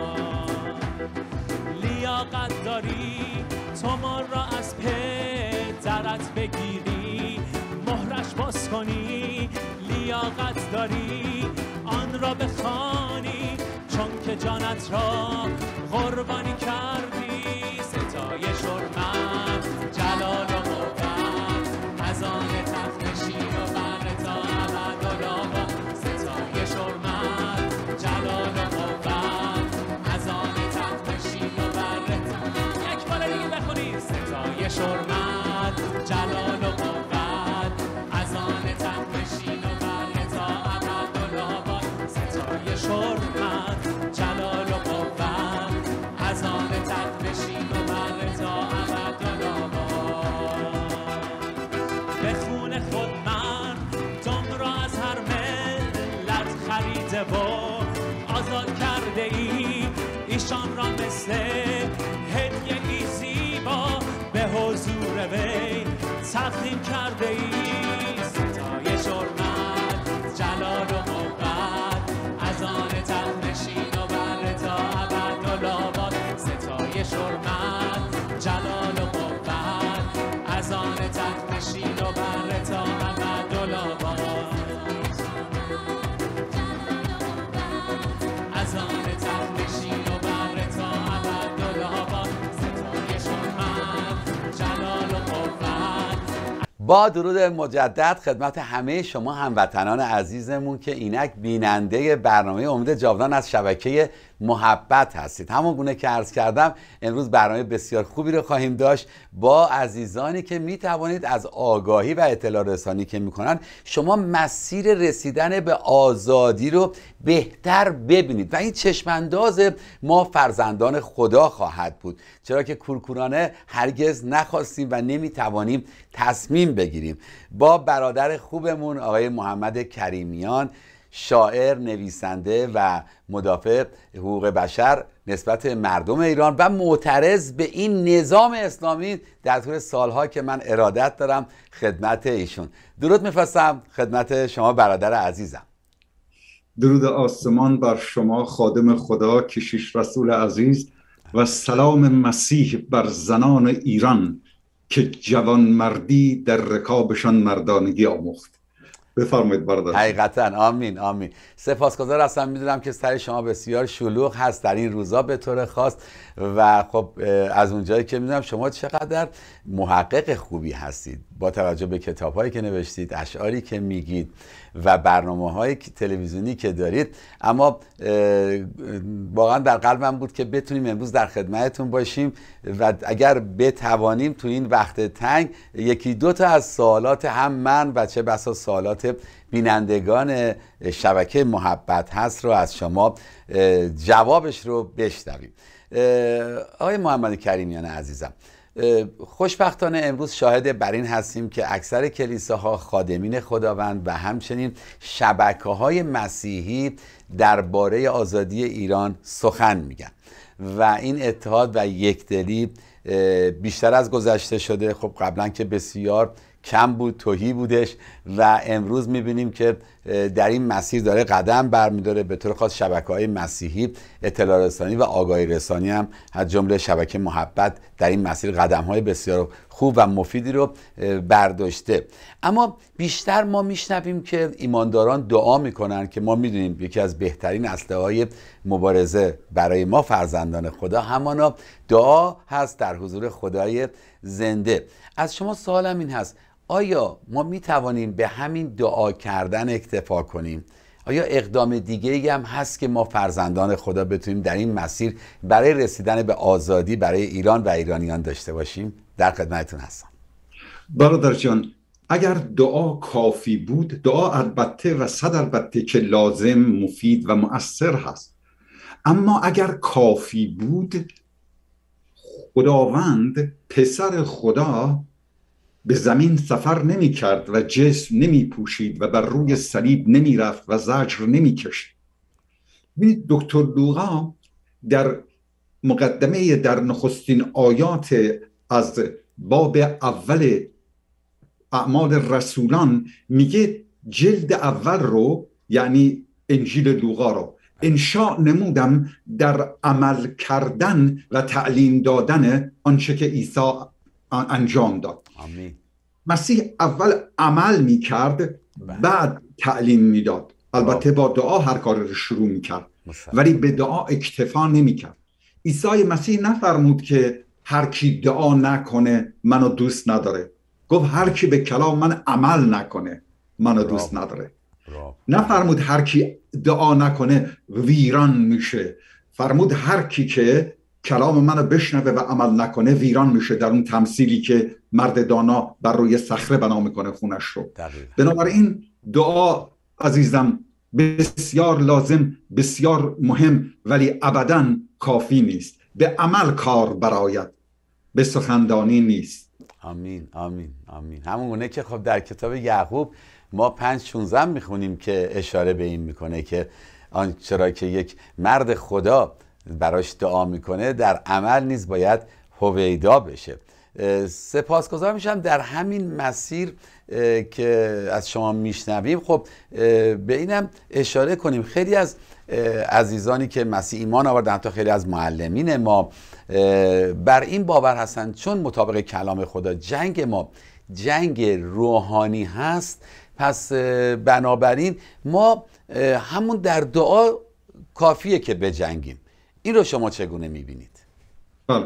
[SPEAKER 6] لیاقت داری تو ما را از پدرت بگیری، مهرش باز کنی. لیاقت داری آن را بخوانی، چون که جانت را قربانی کردی. ستایش حرمت، جلال و قوت، از آن تخت نشین و بر تا ابدالآباد. ستایش حرمت، جلال و قوت، از آن تخت نشین و بر تا. یک بار دیگه بخونید. ستایش حرمت، جلال و قوت، از آن تخت نشین و بر تا ابدالآباد. ستایش حرمت، جلال و قوت، از آن تخت نشین و بر تا ابدالآباد. به خون خود من دم را از هر ملت خریده و آزاد کرده ای. ایشان را مثل هدیه ای زیبا به حضور وی تقدیم کرده ای. ستایش حرمت، جلال و قوت، از آن تخت نشین و بر تا ابدالآباد. ستایش حرمت، جلال و قوت، از آن تخت نشین و بر تا ابدالآباد. از آن تخت نشین و بر تا ابدالآباد. ستایش حرمت، جلال و قوت.
[SPEAKER 2] با درود مجدد خدمت همه شما هموطنان عزیزمون که اینک بیننده برنامه امید جاودان از شبکه محبت هستید. همون گونه که عرض کردم امروز برنامه بسیار خوبی رو خواهیم داشت با عزیزانی که می توانید از آگاهی و اطلاع رسانی که میکنن شما مسیر رسیدن به آزادی رو بهتر ببینید و این چشمانداز ما فرزندان خدا خواهد بود، چرا که کورکورانه هرگز نخواستیم و نمیتوانیم تصمیم بگیریم. با برادر خوبمون آقای محمد کریمیان، شاعر، نویسنده و مدافع حقوق بشر نسبت مردم ایران و معترض به این نظام اسلامی در طول سالها که من ارادت دارم خدمت ایشون. درود میفرستم خدمت شما برادر عزیزم.
[SPEAKER 7] درود آسمان بر شما خادم خدا کشیش رسول عزیز و سلام مسیح بر زنان ایران که جوانمردی در رکابشان مردانگی آموخت. بفرمایید برادر.
[SPEAKER 2] حقیقتا آمین آمین. سپاسگزار هستم. میدونم که سر شما بسیار شلوغ هست در این روزا به طور خاص و خب از اونجایی که میدونم شما چقدر محقق خوبی هستید با توجه به کتاب‌هایی که نوشتید، اشعاری که میگید و برنامه‌های تلویزیونی که دارید، اما واقعا در قلبم بود که بتونیم امروز در خدمتتون باشیم و اگر بتوانیم تو این وقت تنگ یکی دو تا از سوالات هم من و چه بسا سوالات بینندگان شبکه محبت هست رو از شما جوابش رو بشنویم. آقای محمد کریمیان عزیزم، خوشبختانه امروز شاهد بر این هستیم که اکثر کلیساها خادمین خداوند و همچنین شبکه‌های مسیحی درباره آزادی ایران سخن میگن و این اتحاد و یکدلی بیشتر از گذشته شده. خب قبلا که بسیار کم بود، تهی بودش و امروز میبینیم که در این مسیر داره قدم برمیداره. به طور خاص شبکه‌های مسیحی اطلاع رسانی و آگاهی رسانی هم از جمله شبکه محبت در این مسیر قدم‌های بسیار خوب و مفیدی رو برداشته. اما بیشتر ما میشنویم که ایمانداران دعا میکنن که ما میدونیم یکی از بهترین اسلحه‌های مبارزه برای ما فرزندان خدا همانا دعا هست در حضور خدای زنده. از شما سوالم این هست، آیا ما می توانیم به همین دعا کردن اکتفا کنیم؟ آیا اقدام دیگه‌ای هم هست که ما فرزندان خدا بتونیم در این مسیر برای رسیدن به آزادی برای ایران و ایرانیان داشته باشیم؟ در خدمتتون هستم.
[SPEAKER 7] برادر جان، اگر دعا کافی بود، دعا البته و صد البته که لازم، مفید و مؤثر هست، اما اگر کافی بود، خداوند پسر خدا به زمین سفر نمی کرد و جسم نمی پوشید و بر روی صلیب نمی رفت و زجر نمی کشید. ببینید دکتر لوقا در مقدمه در نخستین آیات از باب اول اعمال رسولان میگه جلد اول رو، یعنی انجیل لوقا رو انشاء نمودم در عمل کردن و تعلیم دادن آنچه که عیسی انجام داد.
[SPEAKER 2] آمین.
[SPEAKER 7] مسیح اول عمل میکرد، بعد تعلیم میداد. البته با دعا هر کار رو شروع میکرد، ولی به دعا اکتفا نمیکرد. عیسی مسیح نفرمود که هر کی دعا نکنه منو دوست نداره. گفت هر کی به کلام من عمل نکنه منو دوست نداره. نفرمود هر کی دعا نکنه ویران میشه. فرمود هر کی که کلام منو بشنوه و عمل نکنه ویران میشه، در اون تمثیلی که مرد دانا بر روی صخره بنا میکنه خونش رو. بنابراین دعا عزیزم بسیار لازم، بسیار مهم، ولی ابداً کافی نیست. به عمل کار برآید، به سخندانی نیست.
[SPEAKER 2] آمین آمین آمین. همونه که خب در کتاب یعقوب ما پنج شونزده میخونیم که اشاره به این میکنه که آن چرا که یک مرد خدا براش دعا میکنه در عمل نیز باید هویدا بشه. سپاسگزار میشم در همین مسیر که از شما میشنویم. خب به اینم اشاره کنیم خیلی از عزیزانی که مسیح ایمان آوردن، حتی خیلی از معلمین ما بر این باور هستند چون مطابق کلام خدا جنگ ما جنگ روحانی هست، پس بنابراین ما همون در دعا کافیه که بجنگیم. این رو شما چگونه میبینید؟
[SPEAKER 7] بله،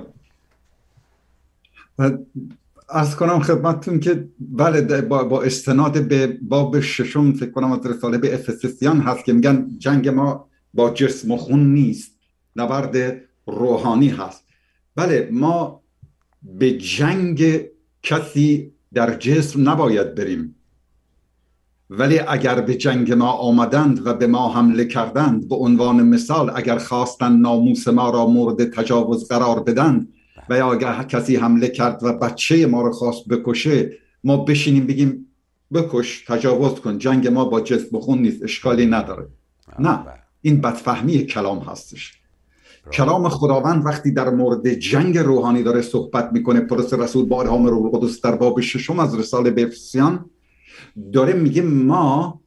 [SPEAKER 7] عرض کنم خدمتتون که بله با, با استناد به باب ششم فکر کنم از رساله به افسسیان هست که میگن جنگ ما با جسم و خون نیست، نبرد روحانی هست. بله، ما به جنگ کسی در جسم نباید بریم، ولی اگر به جنگ ما آمدند و به ما حمله کردند، به عنوان مثال اگر خواستند ناموس ما را مورد تجاوز قرار بدند و یا اگر کسی حمله کرد و بچه ما رو خواست بکشه، ما بشینیم بگیم بکش، تجاوز کن، جنگ ما با جسم و خون نیست، اشکالی نداره. نه، این بدفهمی کلام هستش. کلام خداوند وقتی در مورد جنگ روحانی داره صحبت میکنه، پولس رسول با الهام روح القدس در باب ششم از رساله به افسسیان داره میگه ما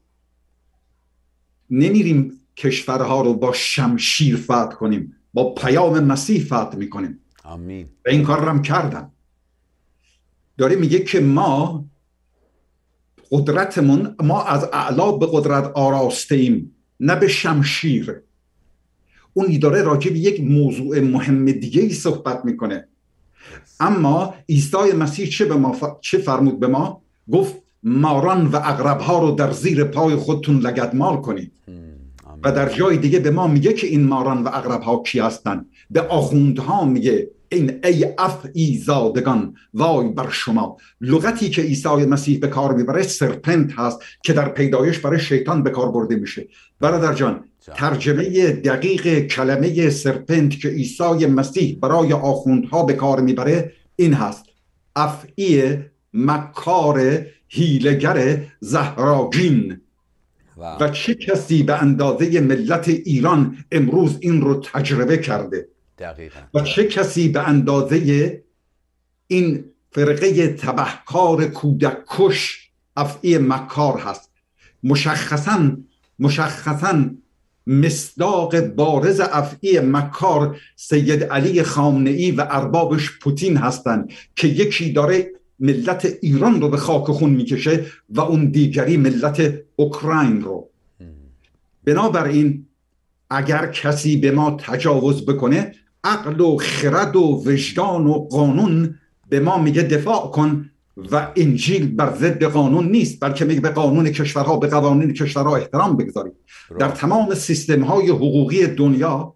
[SPEAKER 7] نمیریم کشورها رو با شمشیر فتح کنیم، با پیام مسیح فتح میکنیم.
[SPEAKER 2] آمین.
[SPEAKER 7] و این کار رو هم کردن. داره میگه که ما قدرتمون، ما از اعلا به قدرت آراسته ایم، نه به شمشیر. اون داره راجع به یک موضوع مهم دیگه ای صحبت میکنه. اما عیسی مسیح چه به ما ف... چه فرمود به ما؟ گفت ماران و عقرب‌ها رو در زیر پای خودتون لگدمال کنید. و در جای دیگه به ما میگه که این ماران و عقرب‌ها کی هستن. به آخوندها میگه این ای افعی زادگان وای بر شما. لغتی که عیسی مسیح به کار میبره سرپنت هست که در پیدایش برای شیطان به کار برده میشه. برادر جان، ترجمه دقیق کلمه سرپنت که عیسی مسیح برای آخوندها به کار میبره این هست: افعی مکار هیلگر زهراگین. و چه کسی به اندازه ملت ایران امروز این رو تجربه کرده؟
[SPEAKER 2] دقیقاً.
[SPEAKER 7] و چه کسی به اندازه این فرقه تبهکار کودک کش افعی مکار هست؟ مشخصاً مشخصاً مصداق بارز افعی مکار سید علی خامنه‌ای و اربابش پوتین هستند که یکی داره ملت ایران رو به خاک خون میکشه و اون دیگری ملت اوکراین رو. بنابراین اگر کسی به ما تجاوز بکنه، عقل و خرد و وجدان و قانون به ما میگه دفاع کن و انجیل بر ضد قانون نیست، بلکه میگه به قانون کشورها، به قوانین کشورها احترام بگذارید. در تمام سیستم های حقوقی دنیا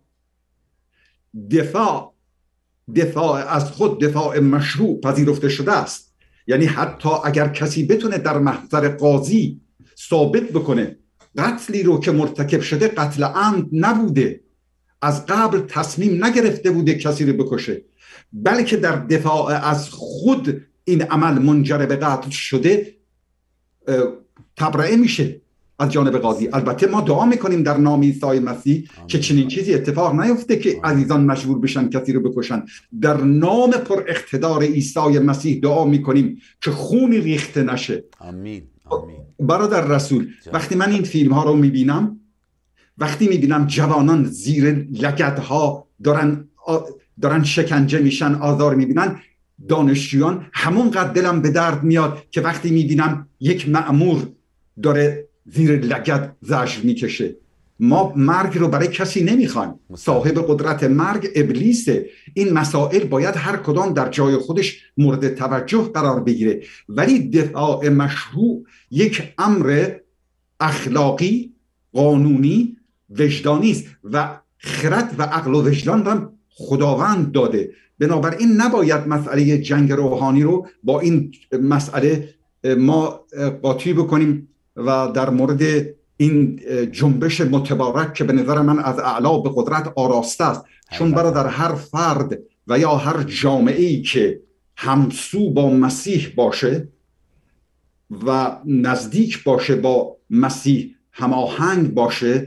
[SPEAKER 7] دفاع دفاع از خود دفاع مشروع پذیرفته شده است. یعنی حتی اگر کسی بتونه در محضر قاضی ثابت بکنه قتلی رو که مرتکب شده قتل عمد نبوده، از قبل تصمیم نگرفته بوده کسی رو بکشه، بلکه در دفاع از خود این عمل منجر به قتل شده تبرئه میشه از جانب قاضی. البته ما دعا میکنیم در نام عیسی مسیح که چنین چیزی اتفاق نیفته که عزیزان مجبور بشن کسی رو بکشن. در نام پر اقتدار عیسی مسیح دعا میکنیم که خونی ریخته نشه.
[SPEAKER 2] آمین آمین.
[SPEAKER 7] برادر رسول، وقتی من این فیلم ها رو میبینم، وقتی میبینم جوانان زیر لگدها دارن دارن شکنجه میشن، آزار میبینن، دانشجویان، همونقدر دلم به درد میاد که وقتی میبینم یک مأمور داره زیر لگد زجر میکشه. ما مرگ رو برای کسی نمیخوایم، صاحب قدرت مرگ ابلیسه. این مسائل باید هر کدام در جای خودش مورد توجه قرار بگیره، ولی دفاع مشروع یک امر اخلاقی، قانونی، وجدانی است و خرد و عقل و وجدان هم خداوند داده. بنابراین نباید مسئله جنگ روحانی رو با این مسئله ما قاطی بکنیم و در مورد این جنبش متبارک که به نظر من از اعلا به قدرت آراسته است، چون برادر هر فرد و یا هر جامعه‌ای که همسو با مسیح باشه و نزدیک باشه با مسیح، هماهنگ باشه،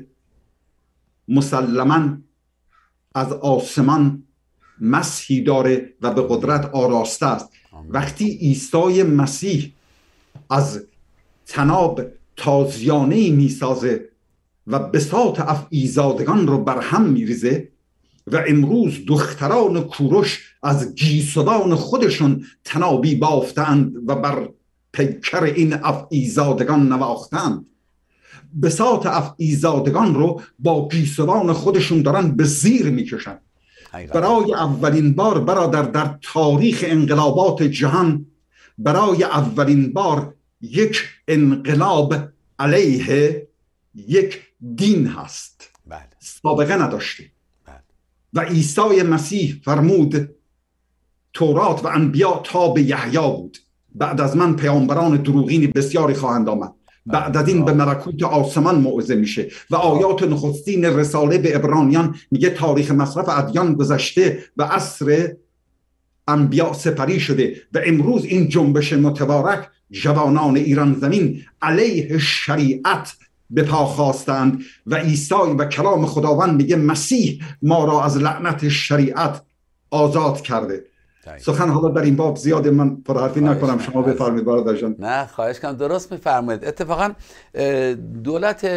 [SPEAKER 7] مسلماً از آسمان مسیحی داره و به قدرت آراسته است. وقتی عیسی مسیح از تناب تازیانه‌ای میسازه و بساط افعیزادگان رو برهم میریزه و امروز دختران کوروش از گیسوان خودشون تنابی بافتند و بر پیکر این افعیزادگان نواختند، بساط افعیزادگان رو با گیسوان خودشون دارن به زیر میکشن. برای اولین بار برادر در تاریخ انقلابات جهان، برای اولین بار یک انقلاب علیه یک دین هست.
[SPEAKER 2] بله.
[SPEAKER 7] سابقه نداشته.
[SPEAKER 2] بله.
[SPEAKER 7] و عیسی مسیح فرمود تورات و انبیا تا به یحیی بود، بعد از من پیامبران دروغین بسیاری خواهند آمد، بعد از این به ملکوت آسمان موعظه میشه. و آیات نخستین رساله به عبرانیان میگه تاریخ مصرف ادیان گذشته و عصر انبیا سپری شده. و امروز این جنبش متبارک، جوانان ایران زمین علیه شریعت به پا خواستند و عیسی و کلام خداوند میگه مسیح ما را از لعنت شریعت آزاد کرده. سخن حالا در این باب زیاد من پرحرفی نکنم، شما بفرمایید برادر جان.
[SPEAKER 2] نه خواهش کنم، درست میفرمایید. اتفاقا دولت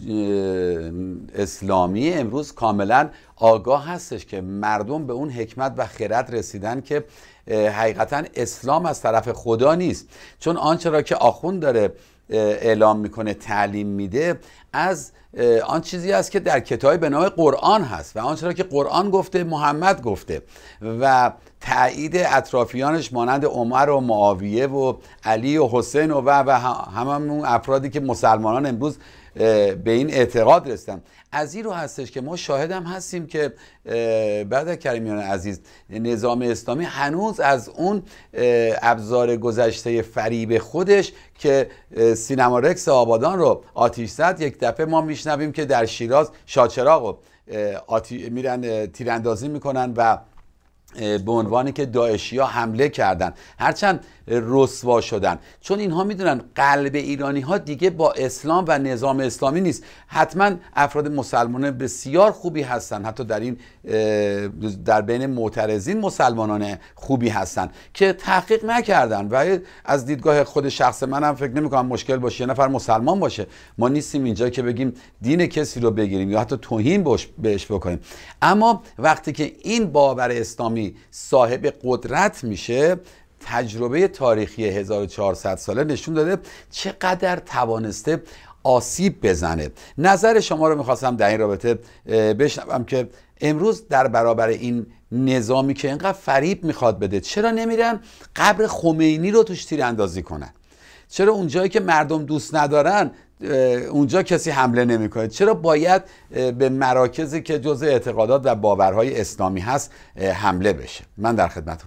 [SPEAKER 2] اسلامی امروز کاملا آگاه هستش که مردم به اون حکمت و خرد رسیدن که حقیقتا اسلام از طرف خدا نیست، چون آنچه را که آخوند داره اعلام میکنه، تعلیم میده، از آن چیزی است که در کتابی به نام قرآن هست و آنچه را که قرآن گفته محمد گفته و تایید اطرافیانش مانند عمر و معاویه و علی و حسین و و همون افرادی که مسلمانان امروز به این اعتقاد رسیدن. از این رو هستش که ما شاهد هم هستیم که برادر کریمیان عزیز، نظام اسلامی هنوز از اون ابزار گذشته فریب خودش که سینما رکس آبادان رو آتیش زد، یک دفعه ما میشنویم که در شیراز شاهچراغ رو آتی... میرن تیراندازی میکنن و به عنوانی که داعشی ها حمله کردن، هرچند رسوا شدن، چون اینها میدونن قلب ایرانی ها دیگه با اسلام و نظام اسلامی نیست. حتما افراد مسلمان بسیار خوبی هستن، حتی در این در بین معترضین مسلمانان خوبی هستن که تحقیق نکردن و از دیدگاه خود شخص منم فکر نمی کنم مشکل باشه یه نفر مسلمان باشه. ما نیستیم اینجا که بگیم دین کسی رو بگیریم یا حتی توهین بهش بکنیم، اما وقتی که این باور اسلامی صاحب قدرت میشه، تجربه تاریخی هزار و چهارصد ساله نشون داده چقدر توانسته آسیب بزنه. نظر شما رو میخواستم در این رابطه بشنوم که امروز در برابر این نظامی که اینقدر فریب میخواد بده، چرا نمیرن قبر خمینی رو توش تیراندازی کنن؟ چرا اونجایی که مردم دوست ندارن اونجا کسی حمله نمیکنه؟ چرا باید به مراکزی که جزء اعتقادات و باورهای اسلامی هست حمله بشه؟ من در خدمتتون هستم.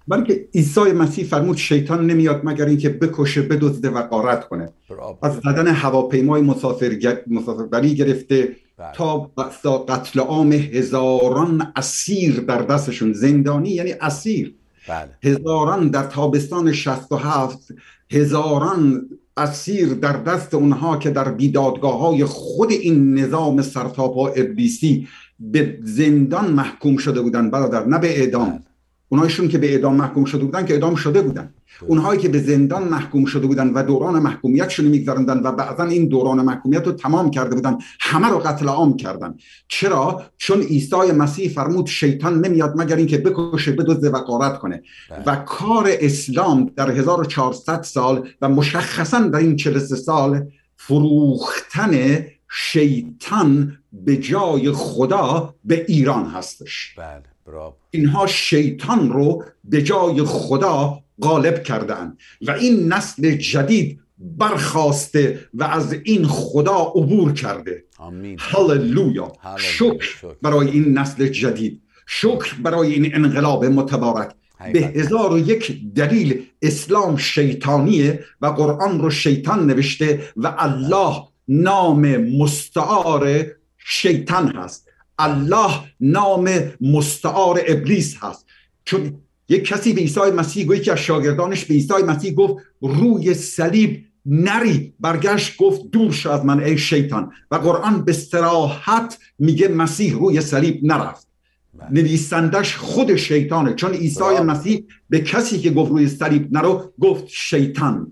[SPEAKER 7] بلکه عیسی مسیح فرمود شیطان نمیاد مگر اینکه بکشه، بدزده و غارت کنه. براب. از زدن هواپیمای مسافر مسافربری گرفته بله. تا قتل عام هزاران اسیر در دستشون، زندانی یعنی اسیر بله. هزاران در تابستان شصت و هفت، هزاران اسیر در دست اونها که در بیدادگاه های خود این نظام سرتاپا ابلیسی به زندان محکوم شده بودن برادر، نه به اعدام بله. اونهایشون که به اعدام محکوم شده بودن که اعدام شده بودن، اونهایی که به زندان محکوم شده بودن و دوران محکومیتشون میگذروندن و بعضا این دوران محکومیت رو تمام کرده بودن، همه رو قتل عام کردن. چرا؟ چون عیسی مسیح فرمود شیطان نمیاد مگر اینکه بکشه، بدزده و غارت کنه بله. و کار اسلام در هزار و چهارصد سال و مشخصا در این چهل و سه سال فروختن شیطان به جای خدا به ایران هستش. بله. اینها شیطان رو به جای خدا غالب کردن و این نسل جدید برخاسته و از این خدا عبور کرده. آمین. هللویا. شکر برای این نسل جدید، شکر برای این انقلاب متبارک. به هزار و یک دلیل اسلام شیطانیه و قرآن رو شیطان نوشته و الله نام مستعار شیطان هست، الله نام مستعار ابلیس هست. چون یک کسی به عیسی مسیح گفت، یکی از شاگردانش به عیسی مسیح گفت روی صلیب نری، برگشت گفت دور شو از من ای شیطان. و قرآن به صراحت میگه مسیح روی صلیب نرفت. نویسندش خود شیطانه، چون عیسی مسیح به کسی که گفت روی صلیب نرو گفت شیطان.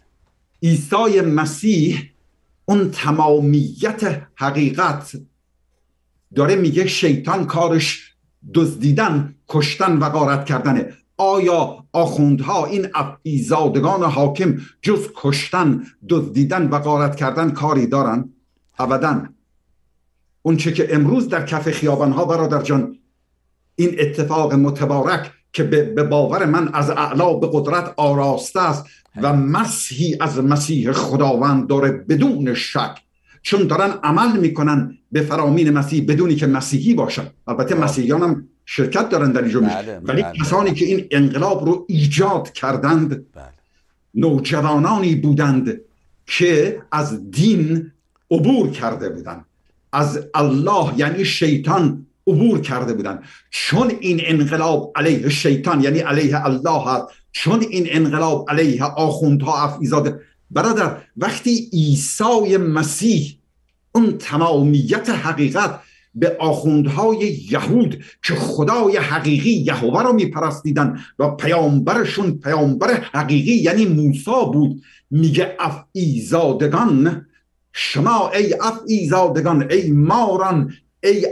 [SPEAKER 7] عیسی مسیح اون تمامیت حقیقت داره میگه شیطان کارش دزدیدن، کشتن و غارت کردنه. آیا آخوندها این افعیزادگان حاکم جز کشتن، دزدیدن و غارت کردن کاری دارن؟ ابداً. اون چه که امروز در کف خیابانها برادر جان، این اتفاق متبارک که به باور من از اعلا به قدرت آراسته است و مسیحی از مسیح خداوند داره بدون شک، چون دارن عمل میکنن به فرامین مسیح بدونی که مسیحی باشن. البته مسیحیان هم شرکت دارن در این جنبش، ولی بله. کسانی که این انقلاب رو ایجاد کردند بله. نوجوانانی بودند که از دین عبور کرده بودند، از الله یعنی شیطان عبور کرده بودند. چون این انقلاب علیه شیطان یعنی علیه الله هست، چون این انقلاب علیه آخوندها افعیزاده. برادر وقتی عیسی مسیح اون تمامیت حقیقت به آخوندهای یهود که خدای حقیقی یهوه رو میپرستیدن و پیامبرشون پیامبر حقیقی یعنی موسی بود، میگه افعیزادگان شما ای افعیزادگان، ای ماران، ای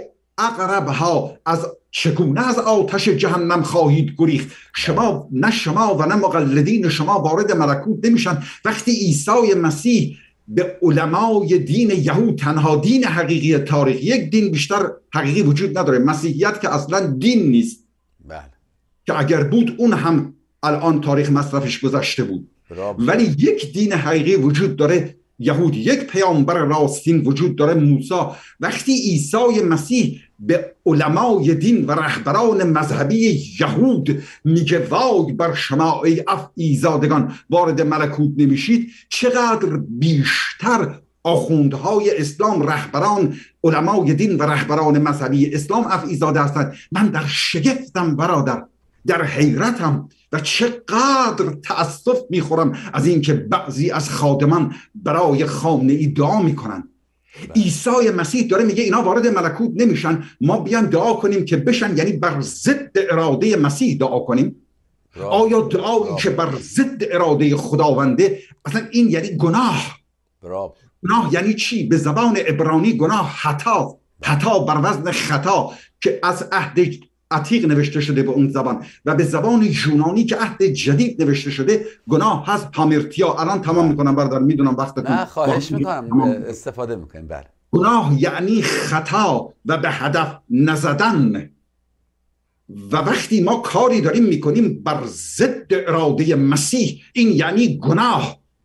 [SPEAKER 7] عقربها، از چگونه از آتش جهنم خواهید گریخت؟ شما نه شما و نه مقلدین شما وارد ملکوت نمیشن. وقتی عیسی مسیح به علمای دین یهود، تنها دین حقیقی تاریخ، یک دین بیشتر حقیقی وجود نداره، مسیحیت که اصلا دین نیست بله. که اگر بود اون هم الان تاریخ مصرفش گذشته بود براب. ولی یک دین حقیقی وجود داره یهود، یک پیامبر راستین وجود داره موسی. وقتی عیسی مسیح به علمای دین و رهبران مذهبی یهود میگه وای بر شما ای افعیزادگان وارد ملکوت نمیشید، چقدر بیشتر آخوندهای اسلام، رهبران علمای دین و رهبران مذهبی اسلام افعیزاده هستند. من در شگفتم برادر، در حیرتم و چقدر تأسف میخورم از اینکه بعضی از خادمان برای خامنه ای دعا میکنن. عیسی مسیح داره میگه اینا وارد ملکوت نمیشن، ما بیان دعا کنیم که بشن، یعنی بر ضد اراده مسیح دعا کنیم. آیا دعایی که بر ضد اراده خداونده، اصلا این یعنی گناه. براب. گناه یعنی چی؟ به زبان عبرانی گناه خطا، خطا بر وزن خطا که از عهد عتیق نوشته شده به اون زبان، و به زبان یونانی که عهد جدید نوشته شده گناه هست هامرتیا. الان تمام میکنم برادر، میدونم وقتتون
[SPEAKER 2] نه خواهش میکنم استفاده میکنیم. بله.
[SPEAKER 7] گناه یعنی خطا و به هدف نزدن، و وقتی ما کاری داریم میکنیم بر ضد اراده مسیح، این یعنی گناه.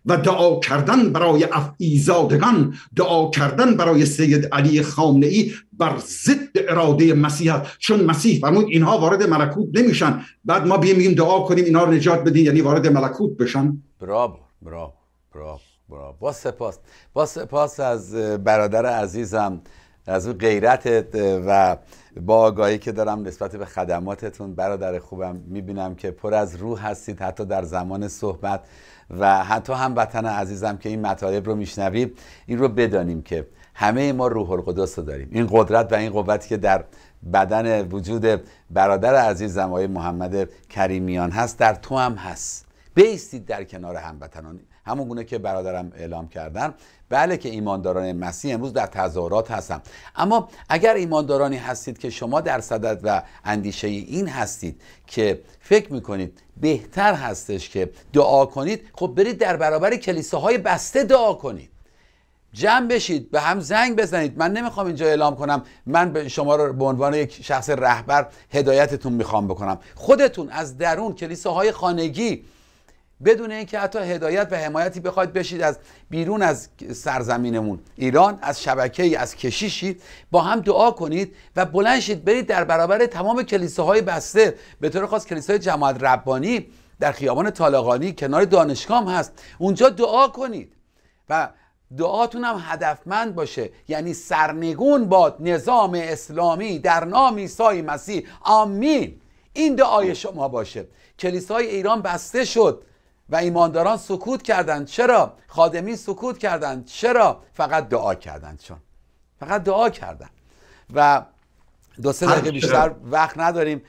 [SPEAKER 7] و دعا کردن برای افعیزادگان، دعا کردن برای سید علی خامنه ای بر ضد اراده مسیح است. چون مسیح فرمود اینها وارد ملکوت نمیشن، بعد ما بیایم میگیم دعا کنیم اینا رو نجات بدین، یعنی وارد ملکوت بشن.
[SPEAKER 2] برافو برافو برافو برافو. با سپاس با سپاس از برادر عزیزم، از اون غیرتت و با آگاهی که دارم نسبت به خدماتتون. برادر خوبم، میبینم که پر از روح هستید حتی در زمان صحبت، و حتی هم وطن عزیزم که این مطالب رو میشنوید این رو بدانیم که همه ما روح القدس رو داریم. این قدرت و این قوتی که در بدن وجود برادر عزیزم آقای محمد کریمیان هست در تو هم هست. بایستید در کنار هموطنان، همون گونه که برادرم اعلام کردن. بله که ایمانداران مسیح امروز در تظاهرات هستن، اما اگر ایماندارانی هستید که شما در صدد و اندیشه این هستید که فکر میکنید بهتر هستش که دعا کنید، خب برید در برابر کلیساهای بسته دعا کنید، جمع بشید، به هم زنگ بزنید. من نمیخوام اینجا اعلام کنم من به شما رو به عنوان یک شخص رهبر هدایتتون میخوام بکنم. خودتون از درون کلیساهای خانگی بدون اینکه حتی هدایت و حمایتی بخواید بشید از بیرون از سرزمینمون ایران، از شبکه‌ای از کشیشی، با هم دعا کنید و بلند شید برید در برابر تمام کلیساهای بسته، به طور خاص کلیسای جماعت ربانی در خیابان طالقانی کنار دانشگاه هست، اونجا دعا کنید و دعاتون هم هدفمند باشه، یعنی سرنگون باد نظام اسلامی در نام عیسی مسیح، آمین. این دعای شما باشه. کلیسای ایران بسته شد و ایمانداران سکوت کردند. چرا؟ خادمین سکوت کردند. چرا؟ فقط دعا کردند. چون فقط دعا کردند. و دو سه دقیقه بیشتر وقت نداریم.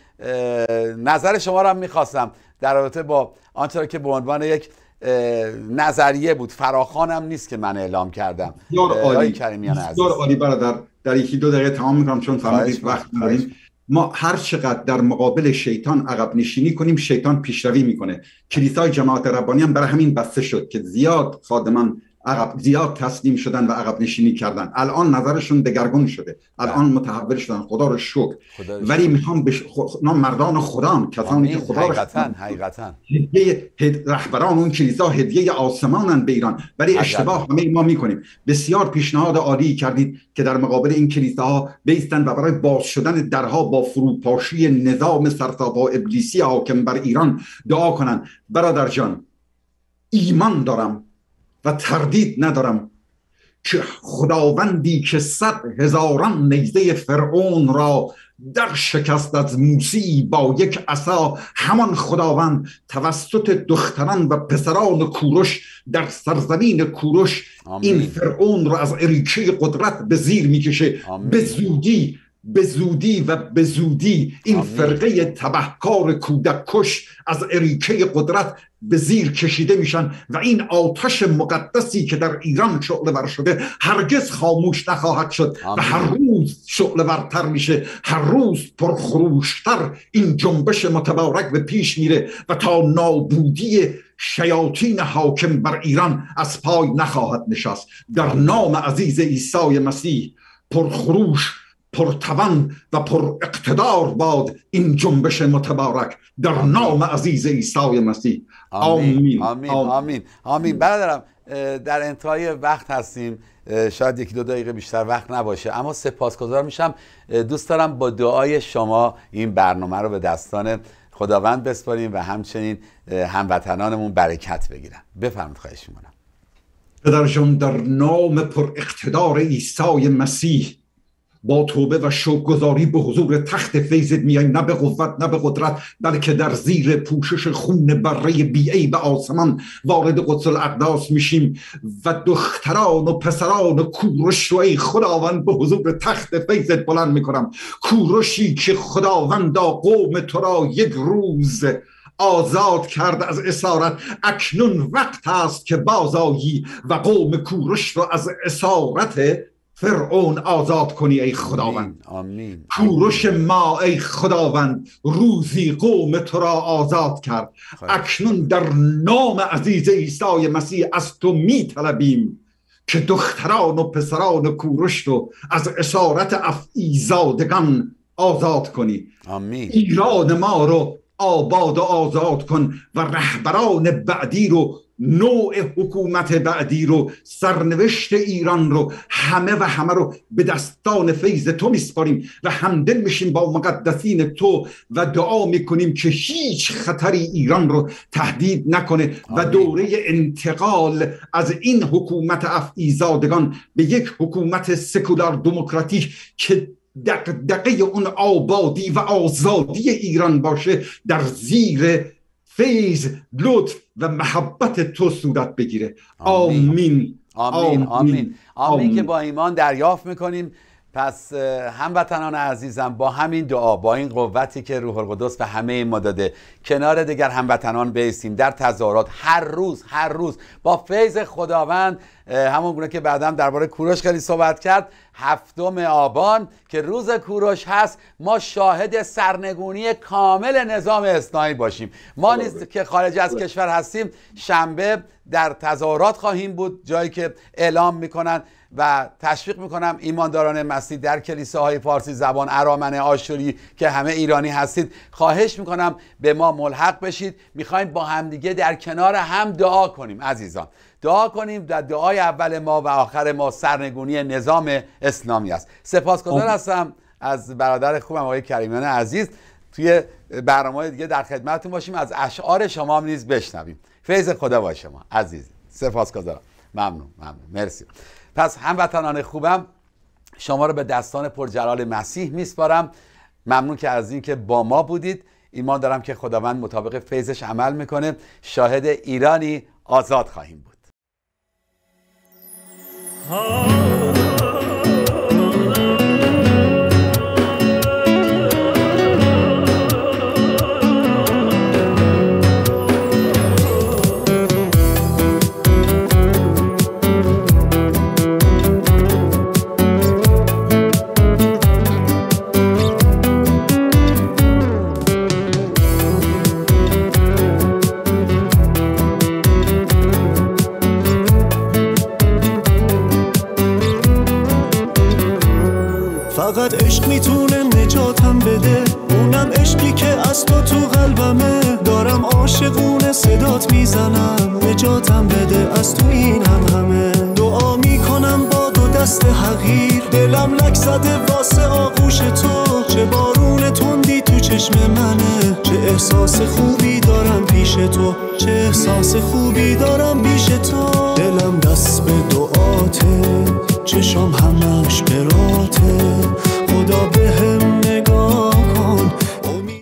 [SPEAKER 2] نظر شما را هم میخواستم در رابطه با آنچه که به عنوان یک نظریه بود، فراخوان هم نیست که من اعلام کردم.
[SPEAKER 7] بسیار عالی، بسیار عالی برادر. در یکی دو دقیقه تمام میکنم چون فهمیدید وقت نداریم. ما هر چقدر در مقابل شیطان عقب نشینی کنیم شیطان پیشروی میکنه. کلیسای جماعت ربانی هم برای همین بسته شد که زیاد خادمان عقب زیاد تسلیم شدن و عقب نشینی کردن. الان نظرشون دگرگون شده، الان متحول شدن، خدا رو شکر. ولی میخوام بش... خ... مردان خدا، کسانی که خدا رو
[SPEAKER 2] حقیقتاً حقیقتاً
[SPEAKER 7] هدیه هد... رهبران اون کلیسا هدیه آسمانن به ایران، ولی اشتباه همه ما میکنیم. بسیار پیشنهاد عالی کردید که در مقابل این کلیساها بیستن و برای باز شدن درها با فروپاشی نظام سرساپا ابلیسی حاکم بر ایران دعا کنن. برادر جان، ایمان دارم و تردید ندارم که خداوندی که صد هزاران نیزه فرعون را در شکست از موسی با یک عصا، همان خداوند توسط دختران و پسران کوروش در سرزمین کوروش آمین. این فرعون را از اریکه قدرت به زیر میکشه. به زودی به زودی و به زودی این آمین. فرقه تبهکار کودک کش از اریکه قدرت به زیر کشیده میشن و این آتش مقدسی که در ایران شعله ور شده هرگز خاموش نخواهد شد آمین. و هر روز شعله ورتر میشه، هر روز پرخروشتر این جنبش متبارک به پیش میره و تا نابودی شیاطین حاکم بر ایران از پای نخواهد نشست. در نام عزیز عیسی مسیح پرخروش، پرتوان و پر اقتدار باد این جنبش متبارک در نام عزیز عیسی مسیح.
[SPEAKER 2] آمین آمین آمین آمین. برادرم در انتهای وقت هستیم، شاید یکی دو دقیقه بیشتر وقت نباشه، اما سپاسگزار میشم. دوست دارم با دعای شما این برنامه رو به دستان خداوند بسپاریم و همچنین هموطنانمون برکت بگیرن. بفرمایید، خواهش می‌کنم.
[SPEAKER 7] پدر جان، در نام پر اقتدار عیسی مسیح با توبه و شکرگزاری به حضور تخت فیضت میای، نه به قوت نه به قدرت، بلکه در زیر پوشش خون بره بی عیب آسمان وارد قدس الاقداس میشیم و دختران و پسران کوروش رو ای خداوند به حضور تخت فیضت بلند میکنم. کوروشی که خداوندا قوم تو را یک روز آزاد کرد از اسارت، اکنون وقت است که بازآیی و قوم کوروش رو از اسارت فرعون آزاد کنی ای خداوند.
[SPEAKER 2] آمین.
[SPEAKER 7] کوروش ما ای خداوند روزی قوم تو را آزاد کرد. خیلی. اکنون در نام عزیز عیسی مسیح از تو می طلبیم که دختران و پسران کوروش رو از اسارت افعیزادگان آزاد کنی.
[SPEAKER 2] آمین.
[SPEAKER 7] ایران ما رو آباد و آزاد کن و رهبران بعدی رو نوع حکومت بعدی رو، سرنوشت ایران رو، همه و همه رو به دستان فیض تو میسپاریم و همدل میشیم با مقدسین تو و دعا میکنیم که هیچ خطری ایران رو تهدید نکنه و دوره انتقال از این حکومت افعیزادگان به یک حکومت سکولار دموکراتیک که دغدغه اون آبادی و آزادی ایران باشه در زیر فیض، لطف و محبت تو صورت بگیره. آمین
[SPEAKER 2] آمین آمین, آمین. آمین که با ایمان دریافت میکنیم. پس هموطنان عزیزم، با همین دعا، با این قوتی که روح القدس به همه ما داده، کنار دیگر هموطنان بایستیم در تظاهرات هر روز هر روز با فیض خداوند. همون گونه که بعدم درباره کوروش خیلی صحبت کرد، هفتم آبان که روز کوروش هست، ما شاهد سرنگونی کامل نظام اصلاحی باشیم. ما نیست که خارج از کشور هستیم، شنبه در تظاهرات خواهیم بود، جایی که اعلام میکنن و تشویق میکنم ایمانداران مسیح در کلیساهای فارسی زبان، ارامنه، آشوری که همه ایرانی هستید، خواهش میکنم به ما ملحق بشید. میخوایم با همدیگه در کنار هم دعا کنیم عزیزان، دعا کنیم و دعای اول ما و آخر ما سرنگونی نظام اسلامی است. سپاسگزار هستم از برادر خوبم آقای کریمیان عزیز. توی برنامه‌های دیگه در خدمتتون باشیم، از اشعار شما هم نیز بشنویم. فیض خدا با شما عزیز. سپاسگزارم. ممنون ممنون مرسی. پس هموطنان خوبم، شما رو به دستان پرجلال مسیح میسپارم. ممنون که از این که با ما بودید. ایمان دارم که خداوند مطابق فیضش عمل میکنه. شاهد ایرانی آزاد خواهیم بود.
[SPEAKER 1] فقط عشق میتونه نجاتم بده، اونم عشقی که از تو تو قلبمه. دارم عاشقونه صدات میزنم، نجاتم بده از تو این هم همه. دعا میکنم با دو دست حقیر، دلم لک زده واسه آغوش تو. چه بارون تندی تو چشم منه، چه احساس خوبی دارم پیش تو، چه احساس خوبی دارم پیش تو. دلم دست به دعاته، چشم همش براته، خدا بهم